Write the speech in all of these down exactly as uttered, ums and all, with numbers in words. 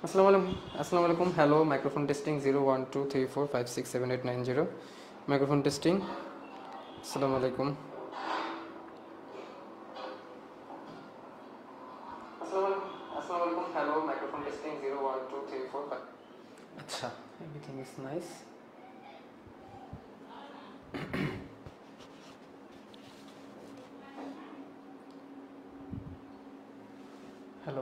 আসসালামু আলাইকুম আসসালামু আলাইকুম hello microphone testing zero one two three four five six seven eight nine zero microphone testing আসসালামু আলাইকুম আসসালামু আসসালামু আলাইকুম hello microphone testing zero one two three four five আচ্ছা এভরিথিং ইজ নাইস হ্যালো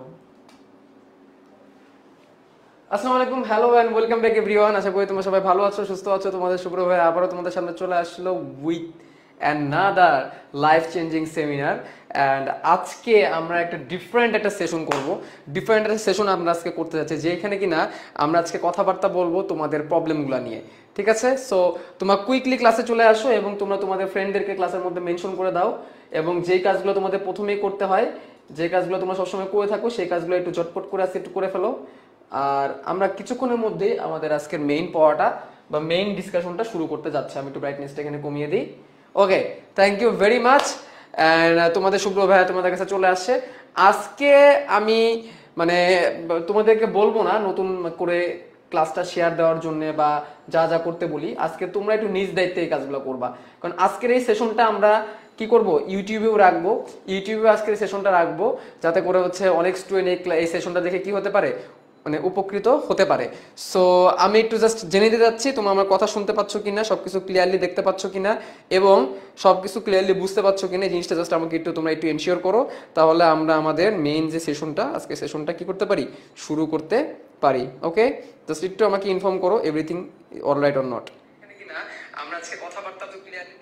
আসসালামু আলাইকুম hello and welcome back everyone. আশা করি তোমরা সবাই ভালো আছো, সুস্থ আছো। তোমাদের শুক্র ভাই আবারও তোমাদের সামনে চলে আসলো with another life changing seminar. And আজকে আমরা একটা ডিফারেন্ট একটা সেশন করব। ডিফারেন্ট একটা সেশন আমরা আজকে করতে যাচ্ছি, যেখানে কিনা আমরা আজকে কথাবার্তা বলবো তোমাদের প্রবলেমগুলো নিয়ে। ঠিক আছে, সো তোমরা কুইকলি ক্লাসে চলে আসো এবং তোমরা তোমাদের ফ্রেন্ডদেরকে ক্লাসের মধ্যে মেনশন করে দাও, এবং যেই কাজগুলো তোমাদের প্রথমেই করতে হয়, যে কাজগুলো তোমরা সবসময় করে থাকো, সেই কাজগুলো একটু ঝটপট করে আজকে একটু করে ফেলো। আর আমরা কিছুক্ষণের মধ্যে আমাদের আজকের মেইন পড়াটা বা মেইন ডিসকাশনটা শুরু করতে যাচ্ছি। আমি একটু ব্রাইটনেসটা এখানে কমিয়ে দিই। Okay, thank you very much. And তোমাদের শুভ্র ভাইয়া তোমাদের কাছে চলে আসছে। আজকে আমি মানে তোমাদেরকে বলবো না নতুন করে ক্লাসটা শেয়ার দেওয়ার জন্য বা যা যা করতে বলি, আজকে তোমরা একটু নিজ দায়িত্বে এই কাজগুলো করবা। কারণ আজকের এই সেশনটা আমরা কি করব, ইউটিউবেও রাখবো। ইউটিউবে আজকের সেশনটা রাখবো যাতে করে হচ্ছে অনেক স্টুডেন্ট এই সেশনটা দেখে কি হতে পারে, মানে উপকৃত হতে পারে। সো আমি একটু জাস্ট জেনে দিতে যাচ্ছি তোমরা আমার কথা শুনতে পাচ্ছ কিনা, সবকিছু ক্লিয়ারলি দেখতে পাচ্ছ কিনা এবং সবকিছু ক্লিয়ারলি বুঝতে পারছো কিনা, এই জিনিসটা জাস্ট আমাকে একটু তোমরা একটু এনশিওর করো। তাহলে আমরা আমাদের মেইন যে সেশনটা, আজকে সেশনটা কি করতে পারি, শুরু করতে পারি। ওকে, জাস্ট একটু আমাকে ইনফর্ম করো এভরিথিং অলরাইট অর নট। কিনা আমরা আজকে কথাবার্তা তো ক্লিয়ারলি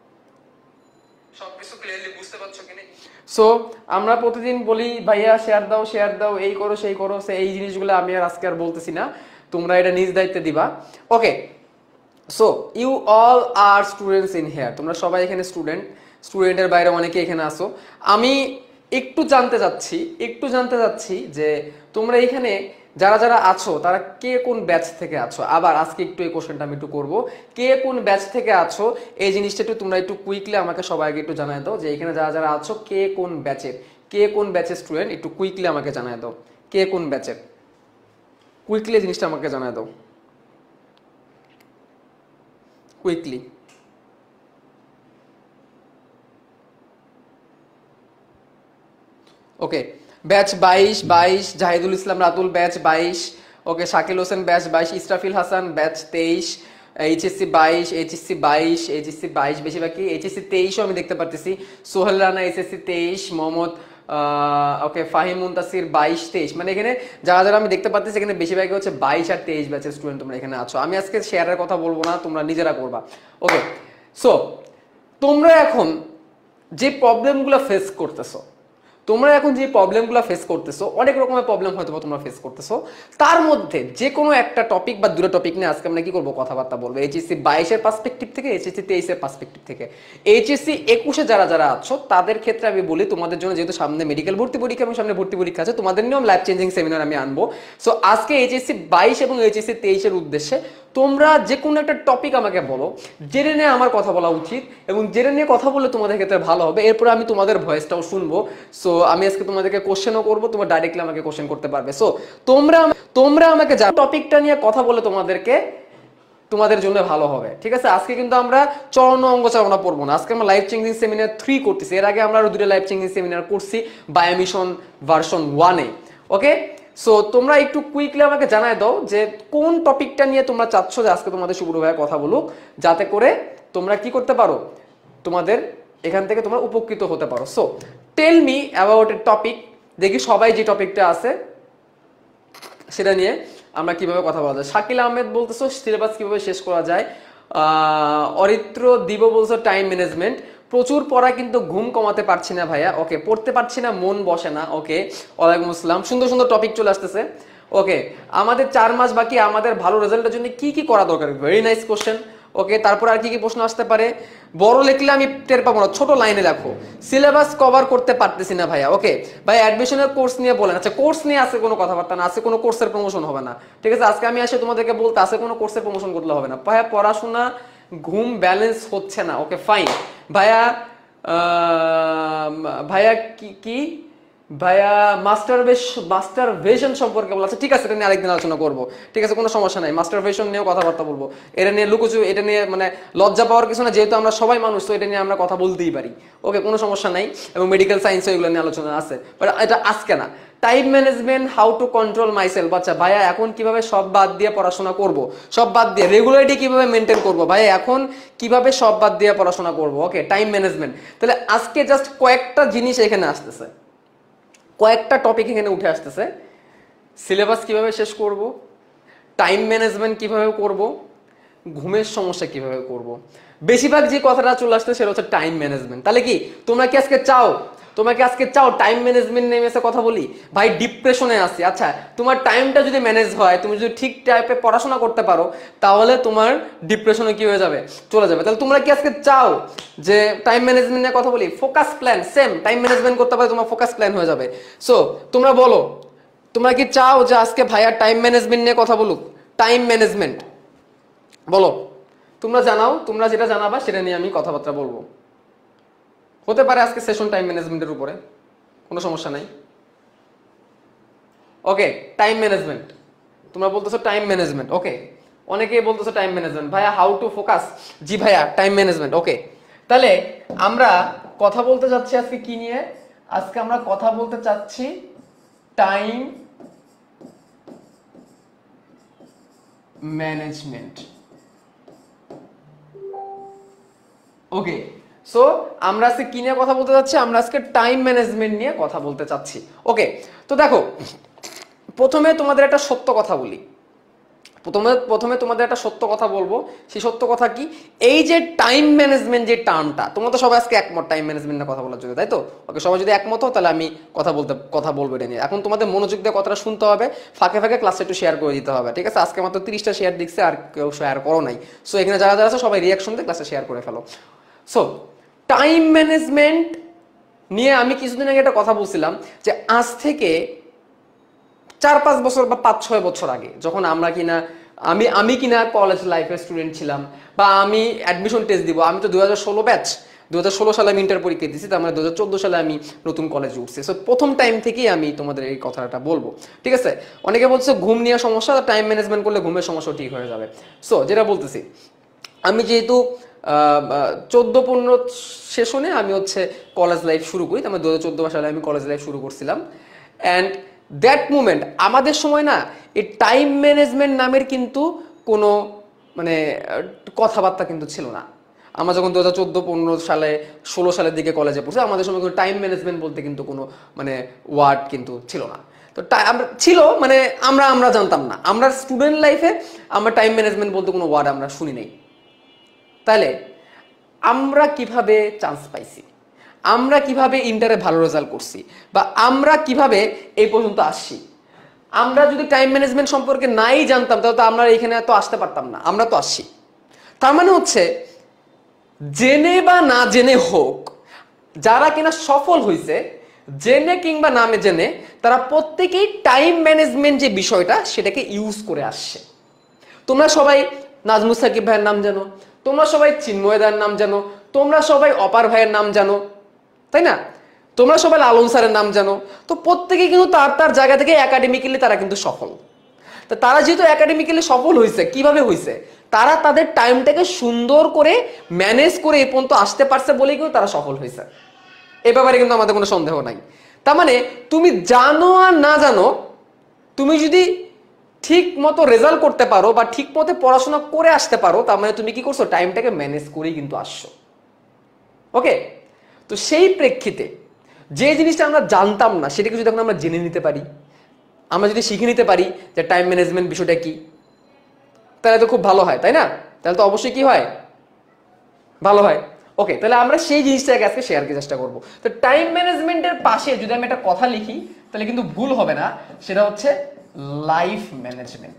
সবকিছু ক্লিয়ারলি বুঝতে পারছো কিনা। সো আমরা প্রতিদিন বলি ভাইয়া শেয়ার দাও শেয়ার দাও, এই করো সেই করো, সে এই জিনিসগুলো আমি আর আজকে আর বলতেছি না, তোমরা এটা নিজ দায়িত্বে দিবা। Okay, so you all are students in here, তোমরা সবাই এখানে স্টুডেন্ট, স্টুডেন্টের বাইরে অনেকে এখানে আসো। আমি একটু জানতে চাচ্ছি একটু জানতে চাচ্ছি যে তোমরা এখানে যারা যারা আছো তারা কে কোন ব্যাচ থেকে আছো। আবার আজকে একটু এই কোশ্চেনটা আমি একটু করবো, কে কোন ব্যাচ থেকে আছো এই জিনিসটা একটু তোমরা একটু কুইকলি আমাকে সবাইকে একটু জানাই দাও, যে এখানে যারা যারা আছো কে কোন ব্যাচের, কে কোন ব্যাচের স্টুডেন্ট, একটু কুইকলি আমাকে জানাই দাও কে কোন ব্যাচের। কুইকলি জিনিসটা আমাকে জানাই দাও কুইকলি। ওকে, ব্যাচ বাইশ বাইশ, জাহিদুল ইসলাম রাতুল ব্যাচ বাইশ। ওকে, শাকিল হোসেন ব্যাচ বাইশ, ইসরাফিল হাসান ব্যাচ তেইশ, এইচএসসি বাইশ, এইচএসসি বাইশ, এইচএসসি বাইশ বেশিরভাগই, এইচএসসি তেইশও আমি দেখতে পারতেছি। সোহেল রানা এইচএসসি তেইশ, মোহাম্মদ ওকে ফাহিম মুনতাসির বাইশ তেইশ, মানে এখানে যারা যারা আমি দেখতে পাচ্ছি এখানে বেশিরভাগই হচ্ছে বাইশ আর তেইশ ব্যাচের স্টুডেন্ট তোমরা এখানে আছো। আমি আজকে শেয়ারের কথা বলবো না, তোমরা নিজেরা করবা। ওকে, সো তোমরা এখন যে প্রবলেমগুলো ফেস করতেছো, তোমরা এখন যে প্রবলেমগুলো ফেস করতেছো, অনেক রকমের প্রবলেম হয়তো তোমরা ফেস করতেছো, তার মধ্যে যে কোনো একটা টপিক বা দুটো টপিক নিয়ে আজকে আমরা কি করবো, কথাবার্তা বলবো। এইচএসসি বাইশের পার্সপেক্টিভ থেকে, এইচএসসি তেইশের পার্সপেক্টিভ থেকে। এইচএসসি একুশে যারা যারা আছো তাদের ক্ষেত্রে আমি বলি, তোমাদের জন্য যেহেতু সামনে মেডিকেল ভর্তি পরীক্ষা এবং সামনে ভর্তি পরীক্ষা আছে, তোমাদের নিয়ম লাইফ চেঞ্জিং সেমিনার আমি আনবো। সো আজকে এইচএসসি বাইশ এবং এইচএসসি তেইশের উদ্দেশ্যে তোমরা যে কোনো একটা টপিক আমাকে বলো, জেনে নিয়ে আমার কথা বলা উচিত, এবং জেনে নিয়ে কথা বললে তোমাদের ক্ষেত্রে ভালো হবে। এরপরে আমি তোমাদের ভয়েসটাও শুনবো। সো আমি আজকে তোমাদেরকে কোশ্চেনও করবো, তোমরা ডাইরেক্টলি আমাকে কোশ্চেন করতে পারবে। সো তোমরা তোমরা আমাকে যা টপিকটা নিয়ে কথা বলে তোমাদেরকে তোমাদের জন্য ভালো হবে। ঠিক আছে, আজকে কিন্তু আমরা চরণ অঙ্গ চালনা পড়বো না, আজকে আমরা লাইফ চেঞ্জিং সেমিনার থ্রি করতেছি। এর আগে আমরা আরো দুটো লাইফ চেঞ্জিং সেমিনার করছি বায়োমিশন ভার্সন ওয়ানে। ওকে, সো তোমরা একটু কুইকলি আমাকে জানাই দাও যে কোন টপিকটা নিয়ে তোমরা চাচ্ছ যে আজকে তোমাদের শুভ্র ভাইয়া কথা বলুক, যাতে করে তোমরা কি করতে পারো, তোমাদের এখান থেকে তোমরা উপকৃত হতে পারো। So tell me about a topic, দেখি সবাই যে টপিকটা আছে সেটা নিয়ে আমরা কিভাবে কথা বলা যায়। শাকিল আহমেদ বলতেছো সিলেবাস কিভাবে শেষ করা যায়। অরিত্র দিব বলছো টাইম ম্যানেজমেন্ট, প্রচুর পড়া কিন্তু ঘুম কমাতে পারছি না ভাইয়া। ওকে, পড়তে পারছি না, মন বসে না। ওকে, ওয়ালাইকুম আসসালাম, সুন্দর সুন্দর টপিক চলে আসতেছে। ওকে, আমাদের চার মাস বাকি, আমাদের ভালো রেজাল্টের জন্য কি কি করা দরকার, ভেরি নাইস কোশ্চেন। ওকে, তারপর আর কি কি প্রশ্ন আসতে পারে, বড় লিখলে আমি টের পাবো না, ছোট লাইনে লেখো। সিলেবাস কভার করতে পারতেছি না ভাইয়া। ওকে ভাই, অ্যাডমিশনের কোর্স নিয়ে বলেন। আচ্ছা, কোর্স নিয়ে আছে কোনো কথাবার্তা না, আছে কোনো কোর্সের প্রমোশন হবে না। ঠিক আছে, আজকে আমি আসে তোমাদেরকে বলতে আছে কোনো কোর্সের প্রমোশন করলে হবে না ভাইয়া। পড়াশোনা ঘুম ব্যালেন্স হচ্ছে না। ওকে ফাইন ভাইয়া। ভাইয়া কি কি ভাইয়া মাস্টারবেশন মাস্টারবেশন সম্পর্কে বলা আছে, ঠিক আছে এটা নিয়ে আরেকদিন আলোচনা করবো, ঠিক আছে কোনো সমস্যা নাই, মাস্টারবেশন নিয়েও কথাবার্তা বলবো, এটা নিয়ে লুকুচু এটা নিয়ে মানে লজ্জা পাওয়ার কিছু না, যেহেতু আমরা সবাই মানুষ তো এটা নিয়ে আমরা কথা বলতেই পারি, ওকে কোনো সমস্যা নাই, এবং মেডিকেল সায়েন্স এগুলো নিয়ে আলোচনা আছে, বাট এটা আজকে না। Time management, how to control myself, আচ্ছা ভাইয়া এখন কিভাবে সব বাদ দিয়ে পড়াশোনা করব, সব বাদ দিয়ে রেগুলারিটি কিভাবে মেনটেন করব, ভাইয়া এখন কিভাবে সব বাদ দিয়ে পড়াশোনা করব, ওকে টাইম ম্যানেজমেন্ট। তাহলে আজকে জাস্ট কয়েকটা জিনিস এখানে আসতেছে, কয়েকটা টপিক এখানে উঠে আসতেছে, সিলেবাস কিভাবে শেষ করব, টাইম ম্যানেজমেন্ট কিভাবে করব, ঘুমের সমস্যা কিভাবে করব, বেশিরভাগ যে কথাটা চলে আসছে সেটা হচ্ছে টাইম ম্যানেজমেন্ট। তাহলে কি তোমরা কি আজকে চাও, তোমরা কি আজকে চাও টাইম ম্যানেজমেন্ট নিয়ে এসে কথা বলি? ভাই ডিপ্রেশনে আছি, আচ্ছা তোমার টাইমটা যদি ম্যানেজ হয়, তুমি যদি ঠিক টাইপে পড়াশোনা করতে পারো, তাহলে তোমার ডিপ্রেশনে কি হয়ে যাবে, চলে যাবে। তাহলে তোমরা কি আজকে চাও যে টাইম ম্যানেজমেন্ট নিয়ে কথা বলি? Focus plan, same time management করতে পারলে তোমার ফোকাস প্ল্যান হয়ে যাবে। সো তোমরা বলো, তোমরা কি চাও যে আজকে ভাইয়া টাইম ম্যানেজমেন্ট নিয়ে কথা বলুক? টাইম ম্যানেজমেন্ট বলো, তোমরা জানাও, তোমরা যেটা জানাবা সেটা নিয়ে আমি কথাবার্তা বলবো। হতে পারে আজকে সেশন টাইম ম্যানেজমেন্টের উপরে, কোনো সমস্যা নাই। ওকে টাইম ম্যানেজমেন্ট, তোমরা বলতেছো টাইম ম্যানেজমেন্ট, ওকে অনেকেই বলতেছো টাইম ম্যানেজমেন্ট, ভাইয়া হাউ টু ফোকাস, জি ভাইয়া টাইম ম্যানেজমেন্ট, ওকে। তাহলে আমরা কথা বলতে যাচ্ছি আজকে কি নিয়ে? আজকে আমরা কথা বলতে চাচ্ছি টাইম ম্যানেজমেন্ট, ওকে। সো আমরা আজকে কি নিয়ে কথা বলতে চাচ্ছি? আমরা আজকে টাইম ম্যানেজমেন্ট নিয়ে কথা বলতে চাচ্ছি, ওকে। তো দেখো প্রথমে তোমাদের একটা সত্য কথা বলি, প্রথমে প্রথমে তোমাদের একটা সত্য কথা বলবো। সেই সত্য কথা কি? এই যে টাইম ম্যানেজমেন্ট যে টার্মটা, তোমরা তো সবাই আজকে একমত টাইম ম্যানেজমেন্ট নিয়ে কথা বলার জন্য, তাই তো? ওকে সবাই যদি একমত হও তাহলে আমি কথা বলতে কথা বলবো এটা নিয়ে। এখন তোমাদের মনোযোগ দিয়ে কথাটা শুনতে হবে, ফাঁকে ফাঁকে ক্লাসে একটু শেয়ার করে দিতে হবে, ঠিক আছে? আজকে মাত্র তিরিশটা শেয়ার দিচ্ছে, আর কেউ শেয়ার করো নাই। সো এখানে যারা যারা আছে সবাই রিয়াকশন দিয়ে ক্লাসে শেয়ার করে ফেলো। সো টাইম ম্যানেজমেন্ট নিয়ে আমি কিছুদিন আগে একটা কথা বলছিলাম যে আজ থেকে চার পাঁচ বছর বা পাঁচ ছয় বছর আগে যখন আমরা কিনা আমি আমি কিনা কলেজ লাইফের স্টুডেন্ট ছিলাম, বা আমি অ্যাডমিশন টেস্ট দিব, আমি তো দু হাজার ষোলো ব্যাচ, দু হাজার ষোলো সালে আমি ইন্টার পরীক্ষা দিয়েছি, তার মানে দু হাজার চোদ্দো সালে আমি নতুন কলেজে উঠছি। সো প্রথম টাইম থেকেই আমি তোমাদের এই কথাটা বলবো, ঠিক আছে? অনেকে বলছে ঘুম নিয়ে সমস্যা, টাইম ম্যানেজমেন্ট করলে ঘুমের সমস্যা ঠিক হয়ে যাবে। সো যেটা বলতেছি, আমি যেহেতু চোদ্দো পনেরো সেশনে আমি হচ্ছে কলেজ লাইফ শুরু করি, তার মানে দু হাজার চোদ্দো সালে আমি কলেজ লাইফ শুরু করছিলাম। অ্যান্ড দ্যাট মুমেন্ট আমাদের সময় না এই টাইম ম্যানেজমেন্ট নামের কিন্তু কোনো মানে কথাবার্তা কিন্তু ছিল না। আমরা যখন দু হাজার চোদ্দো পনেরো সালে ষোলো সালের দিকে কলেজে পড়ছি, আমাদের সময় কোনো টাইম ম্যানেজমেন্ট বলতে কিন্তু কোনো মানে ওয়ার্ড কিন্তু ছিল না। তো আমরা ছিল মানে আমরা আমরা জানতাম না, আমরা স্টুডেন্ট লাইফে আমরা টাইম ম্যানেজমেন্ট বলতে কোনো ওয়ার্ড আমরা শুনি নাই। তাহলে আমরা কিভাবে চান্স পাইছি, আমরা কিভাবে ইন্টারে ভালো রেজাল্ট করছি, বা আমরা কিভাবে এই পর্যন্ত আসছি? আমরা যদি টাইম ম্যানেজমেন্ট সম্পর্কে নাই জানতাম তাহলে তো আমরা এখানে তো আসতে পারতাম না, আমরা তো আসছি। তার মানে হচ্ছে জেনে বা না জেনে হোক, যারা কিনা সফল হয়েছে জেনে কিংবা নামে জেনে, তারা প্রত্যেকেই টাইম ম্যানেজমেন্ট যে বিষয়টা সেটাকে ইউজ করে আসছে। তোমরা সবাই নাজমুস সাকিব ভাইয়ের নাম জানো, তোমরা সবাই চিন্ময় দার নাম জানো, তোমরা সবাই অপার ভাইয়ের নাম জানো, তাই না? তোমরা সবাই লালন স্যারের নাম জানো। তো প্রত্যেকে কিন্তু তার তার জায়গা থেকে একাডেমিক্যালি তারা কিন্তু সফল। তো তারা যেহেতু একাডেমিক্যালি সফল হয়েছে, কিভাবে হয়েছে? তারা তাদের টাইমটাকে সুন্দর করে ম্যানেজ করে এ পর্যন্ত আসতে পারছে বলেই কিন্তু তারা সফল হয়েছে। এ ব্যাপারে কিন্তু আমাদের কোনো সন্দেহ নাই। তার মানে তুমি জানো আর না জানো, তুমি যদি ঠিক মতো রেজাল্ট করতে পারো বা ঠিক মতো পড়াশোনা করে আসতে পারো, তার মানে তুমি কি করছো? টাইমটাকে ম্যানেজ করেই কিন্তু আসছো, ওকে। তো সেই প্রেক্ষিতে যে জিনিসটা আমরা জানতাম না সেটাকে যদি এখন আমরা জেনে নিতে পারি, আমরা যদি শিখে নিতে পারি যে টাইম ম্যানেজমেন্ট বিষয়টা কি, তাহলে তো খুব ভালো হয়, তাই না? তাহলে তো অবশ্যই কি হয়, ভালো হয়, ওকে। তাহলে আমরা সেই জিনিসটাকে আজকে শেয়ার করার চেষ্টা করবো। তো টাইম ম্যানেজমেন্টের পাশে যদি আমি একটা কথা লিখি তাহলে কিন্তু ভুল হবে না, সেটা হচ্ছে life management.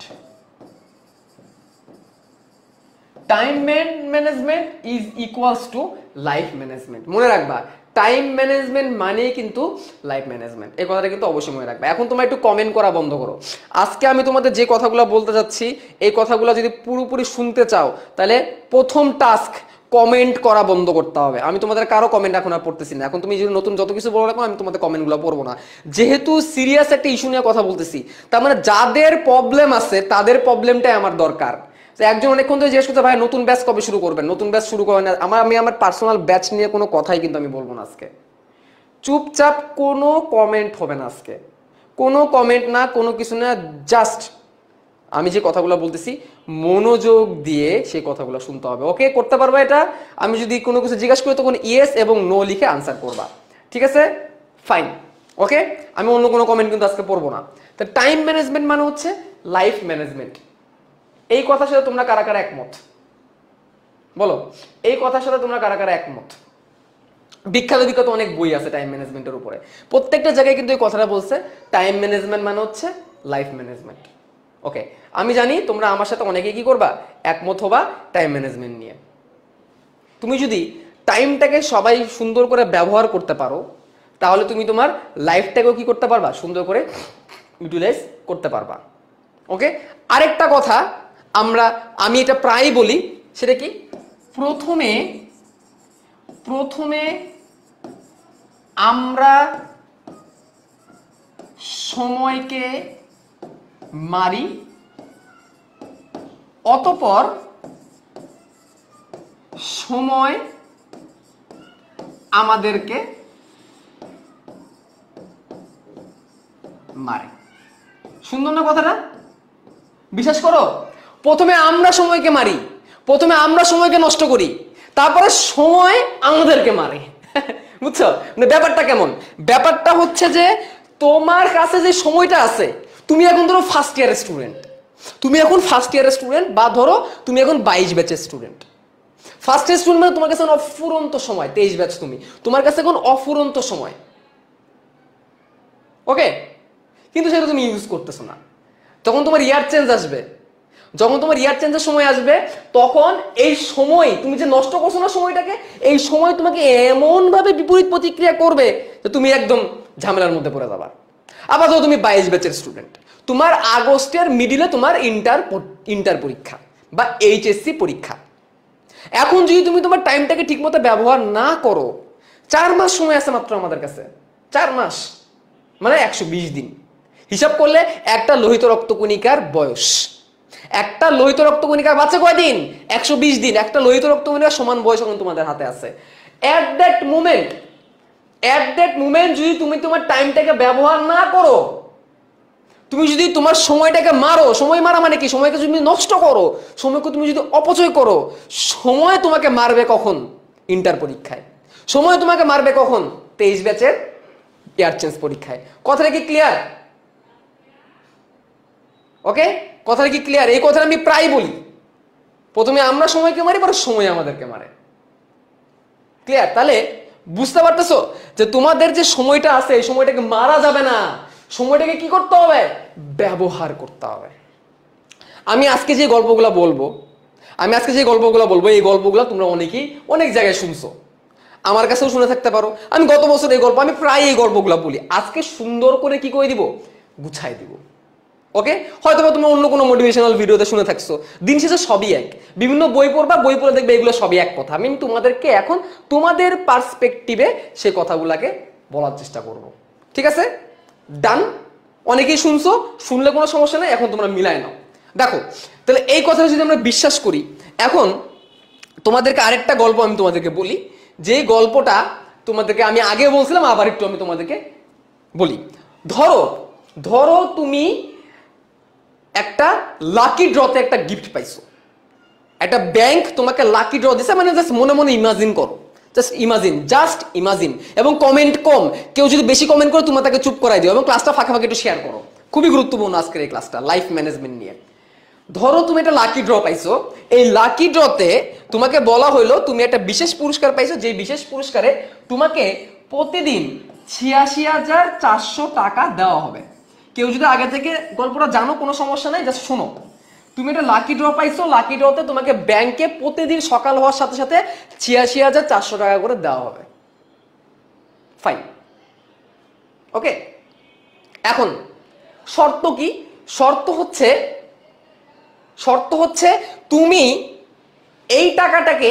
Time management is equals to life management. মনে রাখবা টাইম ম্যানেজমেন্ট মানেই কিন্তু লাইফ ম্যানেজমেন্ট, এই কথাটা কিন্তু অবশ্যই মনে রাখবা। এখন তোমরা একটু কমেন্ট করা বন্ধ করো। আজকে আমি তোমাদের যে কথাগুলো বলতে যাচ্ছি এই কথাগুলো যদি পুরোপুরি শুনতে চাও তাহলে প্রথম টাস্ক কমেন্ট করা বন্ধ করতে হবে। আমি তোমাদের কারো কমেন্ট এখন আর পড়তেছি না। এখন তুমি যদি নতুন যত কিছু বলো রাখো, আমি তোমাদের কমেন্টগুলো পড়বো না, যেহেতু সিরিয়াস একটা ইস্যু নিয়ে কথা বলতেছি। তার মানে যাদের প্রবলেম আছে তাদের প্রবলেমটাই আমার দরকার। একজন অনেকক্ষণ ধরে জিজ্ঞেস করতে, ভাই নতুন ব্যাচ কবে শুরু করবেন? নতুন ব্যাচ শুরু করেন না। আমার আমি আমার পার্সোনাল ব্যাচ নিয়ে কোনো কথাই কিন্তু আমি বলবো না আজকে। চুপচাপ কোনো কমেন্ট হবে না আজকে, কোনো কমেন্ট না, কোনো কিছু না, জাস্ট আমি যে কথাগুলো বলতেছি মনোযোগ দিয়ে সেই কথাগুলো শুনতে হবে। ওকে, করতে পারবা এটা? আমি যদি কোনো কিছু জিজ্ঞাসা করি তখন ইয়েস এবং নো লিখে আনসার করবা, ঠিক আছে? Fine, okay. আমি অন্য কোনো কমেন্ট কিন্তু আজকে পড়বো না। তো টাইম ম্যানেজমেন্ট মানে হচ্ছে লাইফ ম্যানেজমেন্ট। এই কথার সাথে তোমরা কারা কারা একমত বলো? এই কথার সাথে তোমরা কারা কারা একমত? বিখ্যাত বিখ্যাত অনেক বই আছে টাইম ম্যানেজমেন্টের উপরে, প্রত্যেকটা জায়গায় কিন্তু এই কথাটা বলছে, টাইম ম্যানেজমেন্ট মানে হচ্ছে লাইফ ম্যানেজমেন্ট। ওকে, আমি জানি তোমরা আমার সাথে অনেকে কি করবা, একমত হবা টাইম ম্যানেজমেন্ট নিয়ে। তুমি যদি টাইমটাকে সবাই সুন্দর করে ব্যবহার করতে পারো, তাহলে তুমি তোমার লাইফটাকেও কি করতে পারবা, সুন্দর করে ইউটিলাইজ করতে পারবা। ওকে, আরেকটা কথা আমরা আমি এটা প্রায়ই বলি, সেটা কি, প্রথমে প্রথমে আমরা সময়কে মারি, অতঃপর সময় আমাদেরকে মারে। সুন্দর না কথাটা? বিশ্বাস করো, প্রথমে আমরা সময়কে মারি, প্রথমে আমরা সময়কে নষ্ট করি, তারপরে সময় আমাদেরকে মারে। বুঝছো মানে ব্যাপারটা কেমন? ব্যাপারটা হচ্ছে যে তোমার কাছে যে সময়টা আছে, তুমি এখন ধরো ফার্স্ট ইয়ারের স্টুডেন্ট, তুমি এখন ফার্স্ট ইয়ারের স্টুডেন্ট, বা ধরো তুমি এখন বাইশ ব্যাচের স্টুডেন্ট। ফার্স্ট ইয়ার স্টুডেন্ট মানে তোমার কাছে অফুরন্ত সময়, তেইশ ব্যাচ তুমি, তোমার কাছে এখন অফুরন্ত সময়। ওকে, কিন্তু সেটা তুমি ইউজ করতেছো না। তখন তোমার ইয়ার চেঞ্জ আসবে, যখন তোমার ইয়ার চেঞ্জের সময় আসবে, তখন এই সময় তুমি যে নষ্ট করছো না সময়টাকে, এই সময় তোমাকে এমন ভাবে বিপরীত প্রতিক্রিয়া করবে যে তুমি একদম ঝামেলার মধ্যে পড়ে যাবা। আবার ধরো তুমি বাইশ ব্যাচের স্টুডেন্ট, তোমার আগস্টের মিডিলে তোমার ইন্টার ইন্টার পরীক্ষা বা এইচএসসি পরীক্ষা। এখন যদি তুমি তোমার টাইমটাকে ঠিকমতো ব্যবহার না করো, চার মাস সময় আছে মাত্র আমাদের কাছে, চার মাস মানে একশো বিশ দিন। হিসাব করলে একটা লোহিত রক্তকণিকার বয়স, একটা লোহিত রক্তকণিকার বাচ্চা কয়দিন? একশো বিশ দিন। একটা লোহিত রক্তকণিকার সমান বয়স এখন তোমাদের হাতে আছে। At that moment at that moment যদি তুমি তোমার টাইমটাকে ব্যবহার না করো, তুমি যদি তোমার সময়টাকে মারো, সময় মারা মানে কি, সময়কে যদি নষ্ট করো, সময়কে তুমি যদি অপচয় করো, সময় তোমাকে মারবে কখন? ইন্টার পরীক্ষায়। সময় তোমাকে মারবে কখন? তেইশ ব্যাচের ইয়ার চেঞ্জ পরীক্ষায়। কথাটা কি ক্লিয়ার? ওকে, কথাটা কি ক্লিয়ার? এই কথাটা আমি প্রায় বলি, প্রথমে আমরা সময়কে মারি, পরে সময় আমাদেরকে মারে। ক্লিয়ার? তাহলে বুঝতে পারতেছো যে তোমাদের যে সময়টা আছে, এই সময়টাকে মারা যাবে না, সময়টাকে কি করতে হবে? ব্যবহার করতে হবে। আমি আজকে যে গল্পগুলো বলবো আমি আজকে যে গল্পগুলো বলবো এই গল্পগুলো তোমরা অনেকেই অনেক জায়গায় শুনছো, আমার কাছেও শুনে থাকতে পারো। আমি গত বছর এই গল্প, আমি প্রায় এই গল্পগুলো বলি, আজকে সুন্দর করে কি করে দিব, গুছাই দিব। ওকে, হয়তো তুমি অন্য কোনো মোটিভেশনাল ভিডিওতে শুনে থাকছো, দিন শেষে সবই এক। বিভিন্ন বই পড়বা, বই পড়ে দেখবে এগুলো সবই এক কথা। আমি তোমাদেরকে এখন তোমাদের পার্সপেক্টিভে সেই কথাগুলোকে বলার চেষ্টা করব। ঠিক আছে, ডান? অনেকেই শুনছো, শুনলে কোনো সমস্যা নেই, এখন তোমরা মিলাই নাও। দেখো, তাহলে এই কথাটা যদি আমরা বিশ্বাস করি, এখন তোমাদেরকে আরেকটা গল্প আমি তোমাদেরকে বলি, যে গল্পটা তোমাদেরকে আমি আগে বলছিলাম, আবার একটু আমি তোমাদেরকে বলি। ধরো ধরো তুমি একটা লাকি ড্রতে একটা গিফট পাইছো, একটা ব্যাংক তোমাকে লাকি ড্র দিছে, মানে জাস্ট মনে মনে ইমাজিন করো, জাস্ট ইমাজিন জাস্ট ইমাজিন এবং কমেন্ট কম, কেউ যদি বেশি কমেন্ট করে তোমরা তাকে চুপ করাই দিও, এবং ক্লাসটা ফাঁকে ফাঁকে একটু শেয়ার করো। খুবই গুরুত্বপূর্ণ আজকের এই ক্লাসটা লাইফ ম্যানেজমেন্ট নিয়ে। ধরো তুমি একটা লাকি ড্র পাইছো, এই লাকি ড্রতে তোমাকে বলা হইলো তুমি একটা বিশেষ পুরস্কার পাইছো, যে বিশেষ পুরস্কারে তোমাকে প্রতিদিন ছিয়াশি হাজার চারশো টাকা দেওয়া হবে। কেউ যদি আগে থেকে গল্পটা জানো কোনো সমস্যা নাই, জাস্ট শোনো। তুমি একটা লাকি ড্র পাইছো, লাকি ড্রতে তোমাকে ব্যাংকে প্রতিদিন সকাল হওয়ার সাথে সাথে ছিয়াশি হাজার চারশো টাকা করে দেওয়া হবে। Fine, okay. এখন শর্ত কি? শর্ত হচ্ছে শর্ত হচ্ছে তুমি এই টাকাটাকে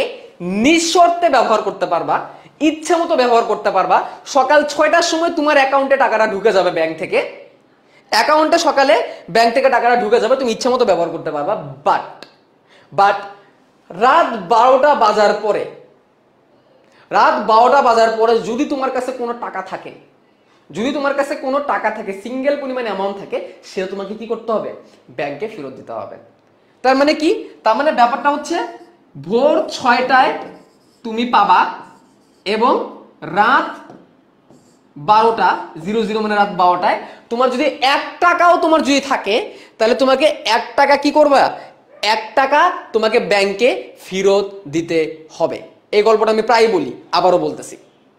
নিঃশর্তে ব্যবহার করতে পারবা, ইচ্ছে মতো ব্যবহার করতে পারবা। সকাল ছয়টার সময় তোমার অ্যাকাউন্টে টাকাটা ঢুকে যাবে ব্যাংক থেকে, অ্যাকাউন্টে সকালে ব্যাংক থেকে টাকাটা ঢুকে যাবে, তুমি ইচ্ছে মতো ব্যবহার করতে পারবা। বাট বাট রাত বারোটা বাজার পরে রাত বারোটা বাজার পরে যদি তোমার কাছে কোনো টাকা থাকে, যদি তোমার কাছে কোনো টাকা থাকে, সিঙ্গেল পরিমাণ অ্যামাউন্ট থাকে, সেটা তোমাকে কি করতে হবে? ব্যাংকে ফেরত দিতে হবে। তার মানে কি? তার মানে ব্যাপারটা হচ্ছে ভোর ছয়টায় তুমি পাবা এবং রাত বারোটা জিরো জিরো মানে রাত বারোটায় তোমার যদি এক টাকাও তোমার যদি থাকে, তাহলে তোমাকে এক টাকা কি করবা? এক টাকা তোমাকে ব্যাংকে ফেরত দিতে হবে। এই গল্পটা আমি প্রায় বলি, আবারও বলতেছি।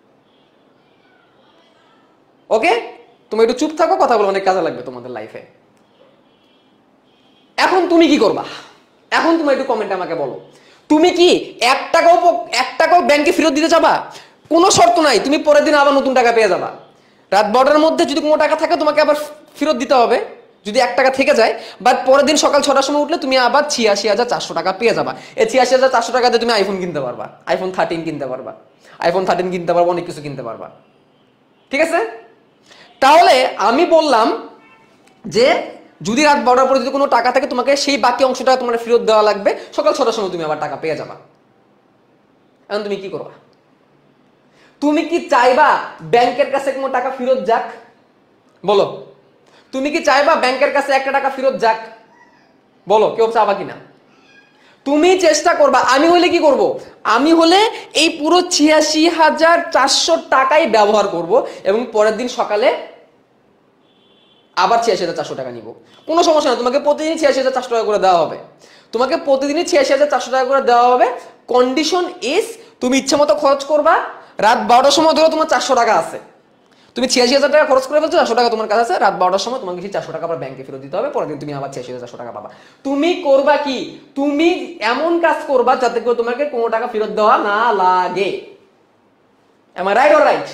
ওকে, তুমি একটু চুপ থাকো, কথাগুলো অনেক কাজে লাগবে তোমাদের লাইফে। এখন তুমি কি করবা? এখন তুমি একটু কমেন্টে আমাকে বলো, তুমি কি এক টাকাও এক টাকাও ব্যাংকে ফেরত দিতে চাবা? কোনো শর্ত নাই, তুমি পরের দিন আবার নতুন টাকা পেয়ে যাবা। রাত বারোটার মধ্যে যদি কোনো টাকা থাকে তোমাকে আবার ফেরত দিতে হবে যদি এক টাকা থেকে যায়। বাট পরের দিন সকাল ছটার সময় উঠলে তুমি আবার ছিয়াশি হাজার চারশো টাকা পেয়ে যাবা। এই ছিয়াশি হাজার চারশো টাকা দিয়ে তুমি আইফোন কিনতে পারবা, আইফোন থার্টিন কিনতে পারবা, আইফোন থার্টিন কিনতে পারবা, অনেক কিছু কিনতে পারবা। ঠিক আছে? তাহলে আমি বললাম যে যদি রাত বারোটার পরে যদি কোনো টাকা থাকে, তোমাকে সেই বাকি অংশটা তোমার ফেরত দেওয়া লাগবে, সকাল ছটার সময় তুমি আবার টাকা পেয়ে যাবা। এখন তুমি কি করবা? তুমি কি চাইবা ব্যাংকের কাছে কোনো টাকা ফেরত যাক? বলো, তুমি কি চাইবা ব্যাংকের কাছে একটা টাকা ফেরত যাক? বলো, কেউ চাবা কিনা? তুমি চেষ্টা করবা। আমি হলে কি করব? আমি হলে এই পুরো ছিয়াশি হাজার চারশো টাকাই ব্যবহার করব এবং পরের দিন সকালে আবার ছিয়াশি হাজার চারশো টাকা নিব। কোনো সমস্যা না, তোমাকে প্রতিদিন ছিয়াশি হাজার চারশো টাকা করে দেওয়া হবে। তোমাকে প্রতিদিনই ছিয়াশি হাজার চারশো টাকা করে দেওয়া হবে। কন্ডিশন ইজ তুমি ইচ্ছে মতো খরচ করবা। রাত বারোটার সময় ধরো তোমার চারশো টাকা আছে, তুমি ছিয়াশি হাজার টাকা খরচ করে ফেলছো, চারশো টাকা তোমার কাছে আছে। রাত বারোটার সময় তোমাকে সেই চারশো টাকা আবার ব্যাংকে ফেরত দিতে হবে, পরের দিন তুমি আবার ছিয়াশি হাজার চারশো টাকা পাবা। তুমি করবা কি? তুমি এমন কাজ করবা যাতে করে তোমাকে কোনো টাকা ফেরত দেওয়া না লাগে। Am I right or right?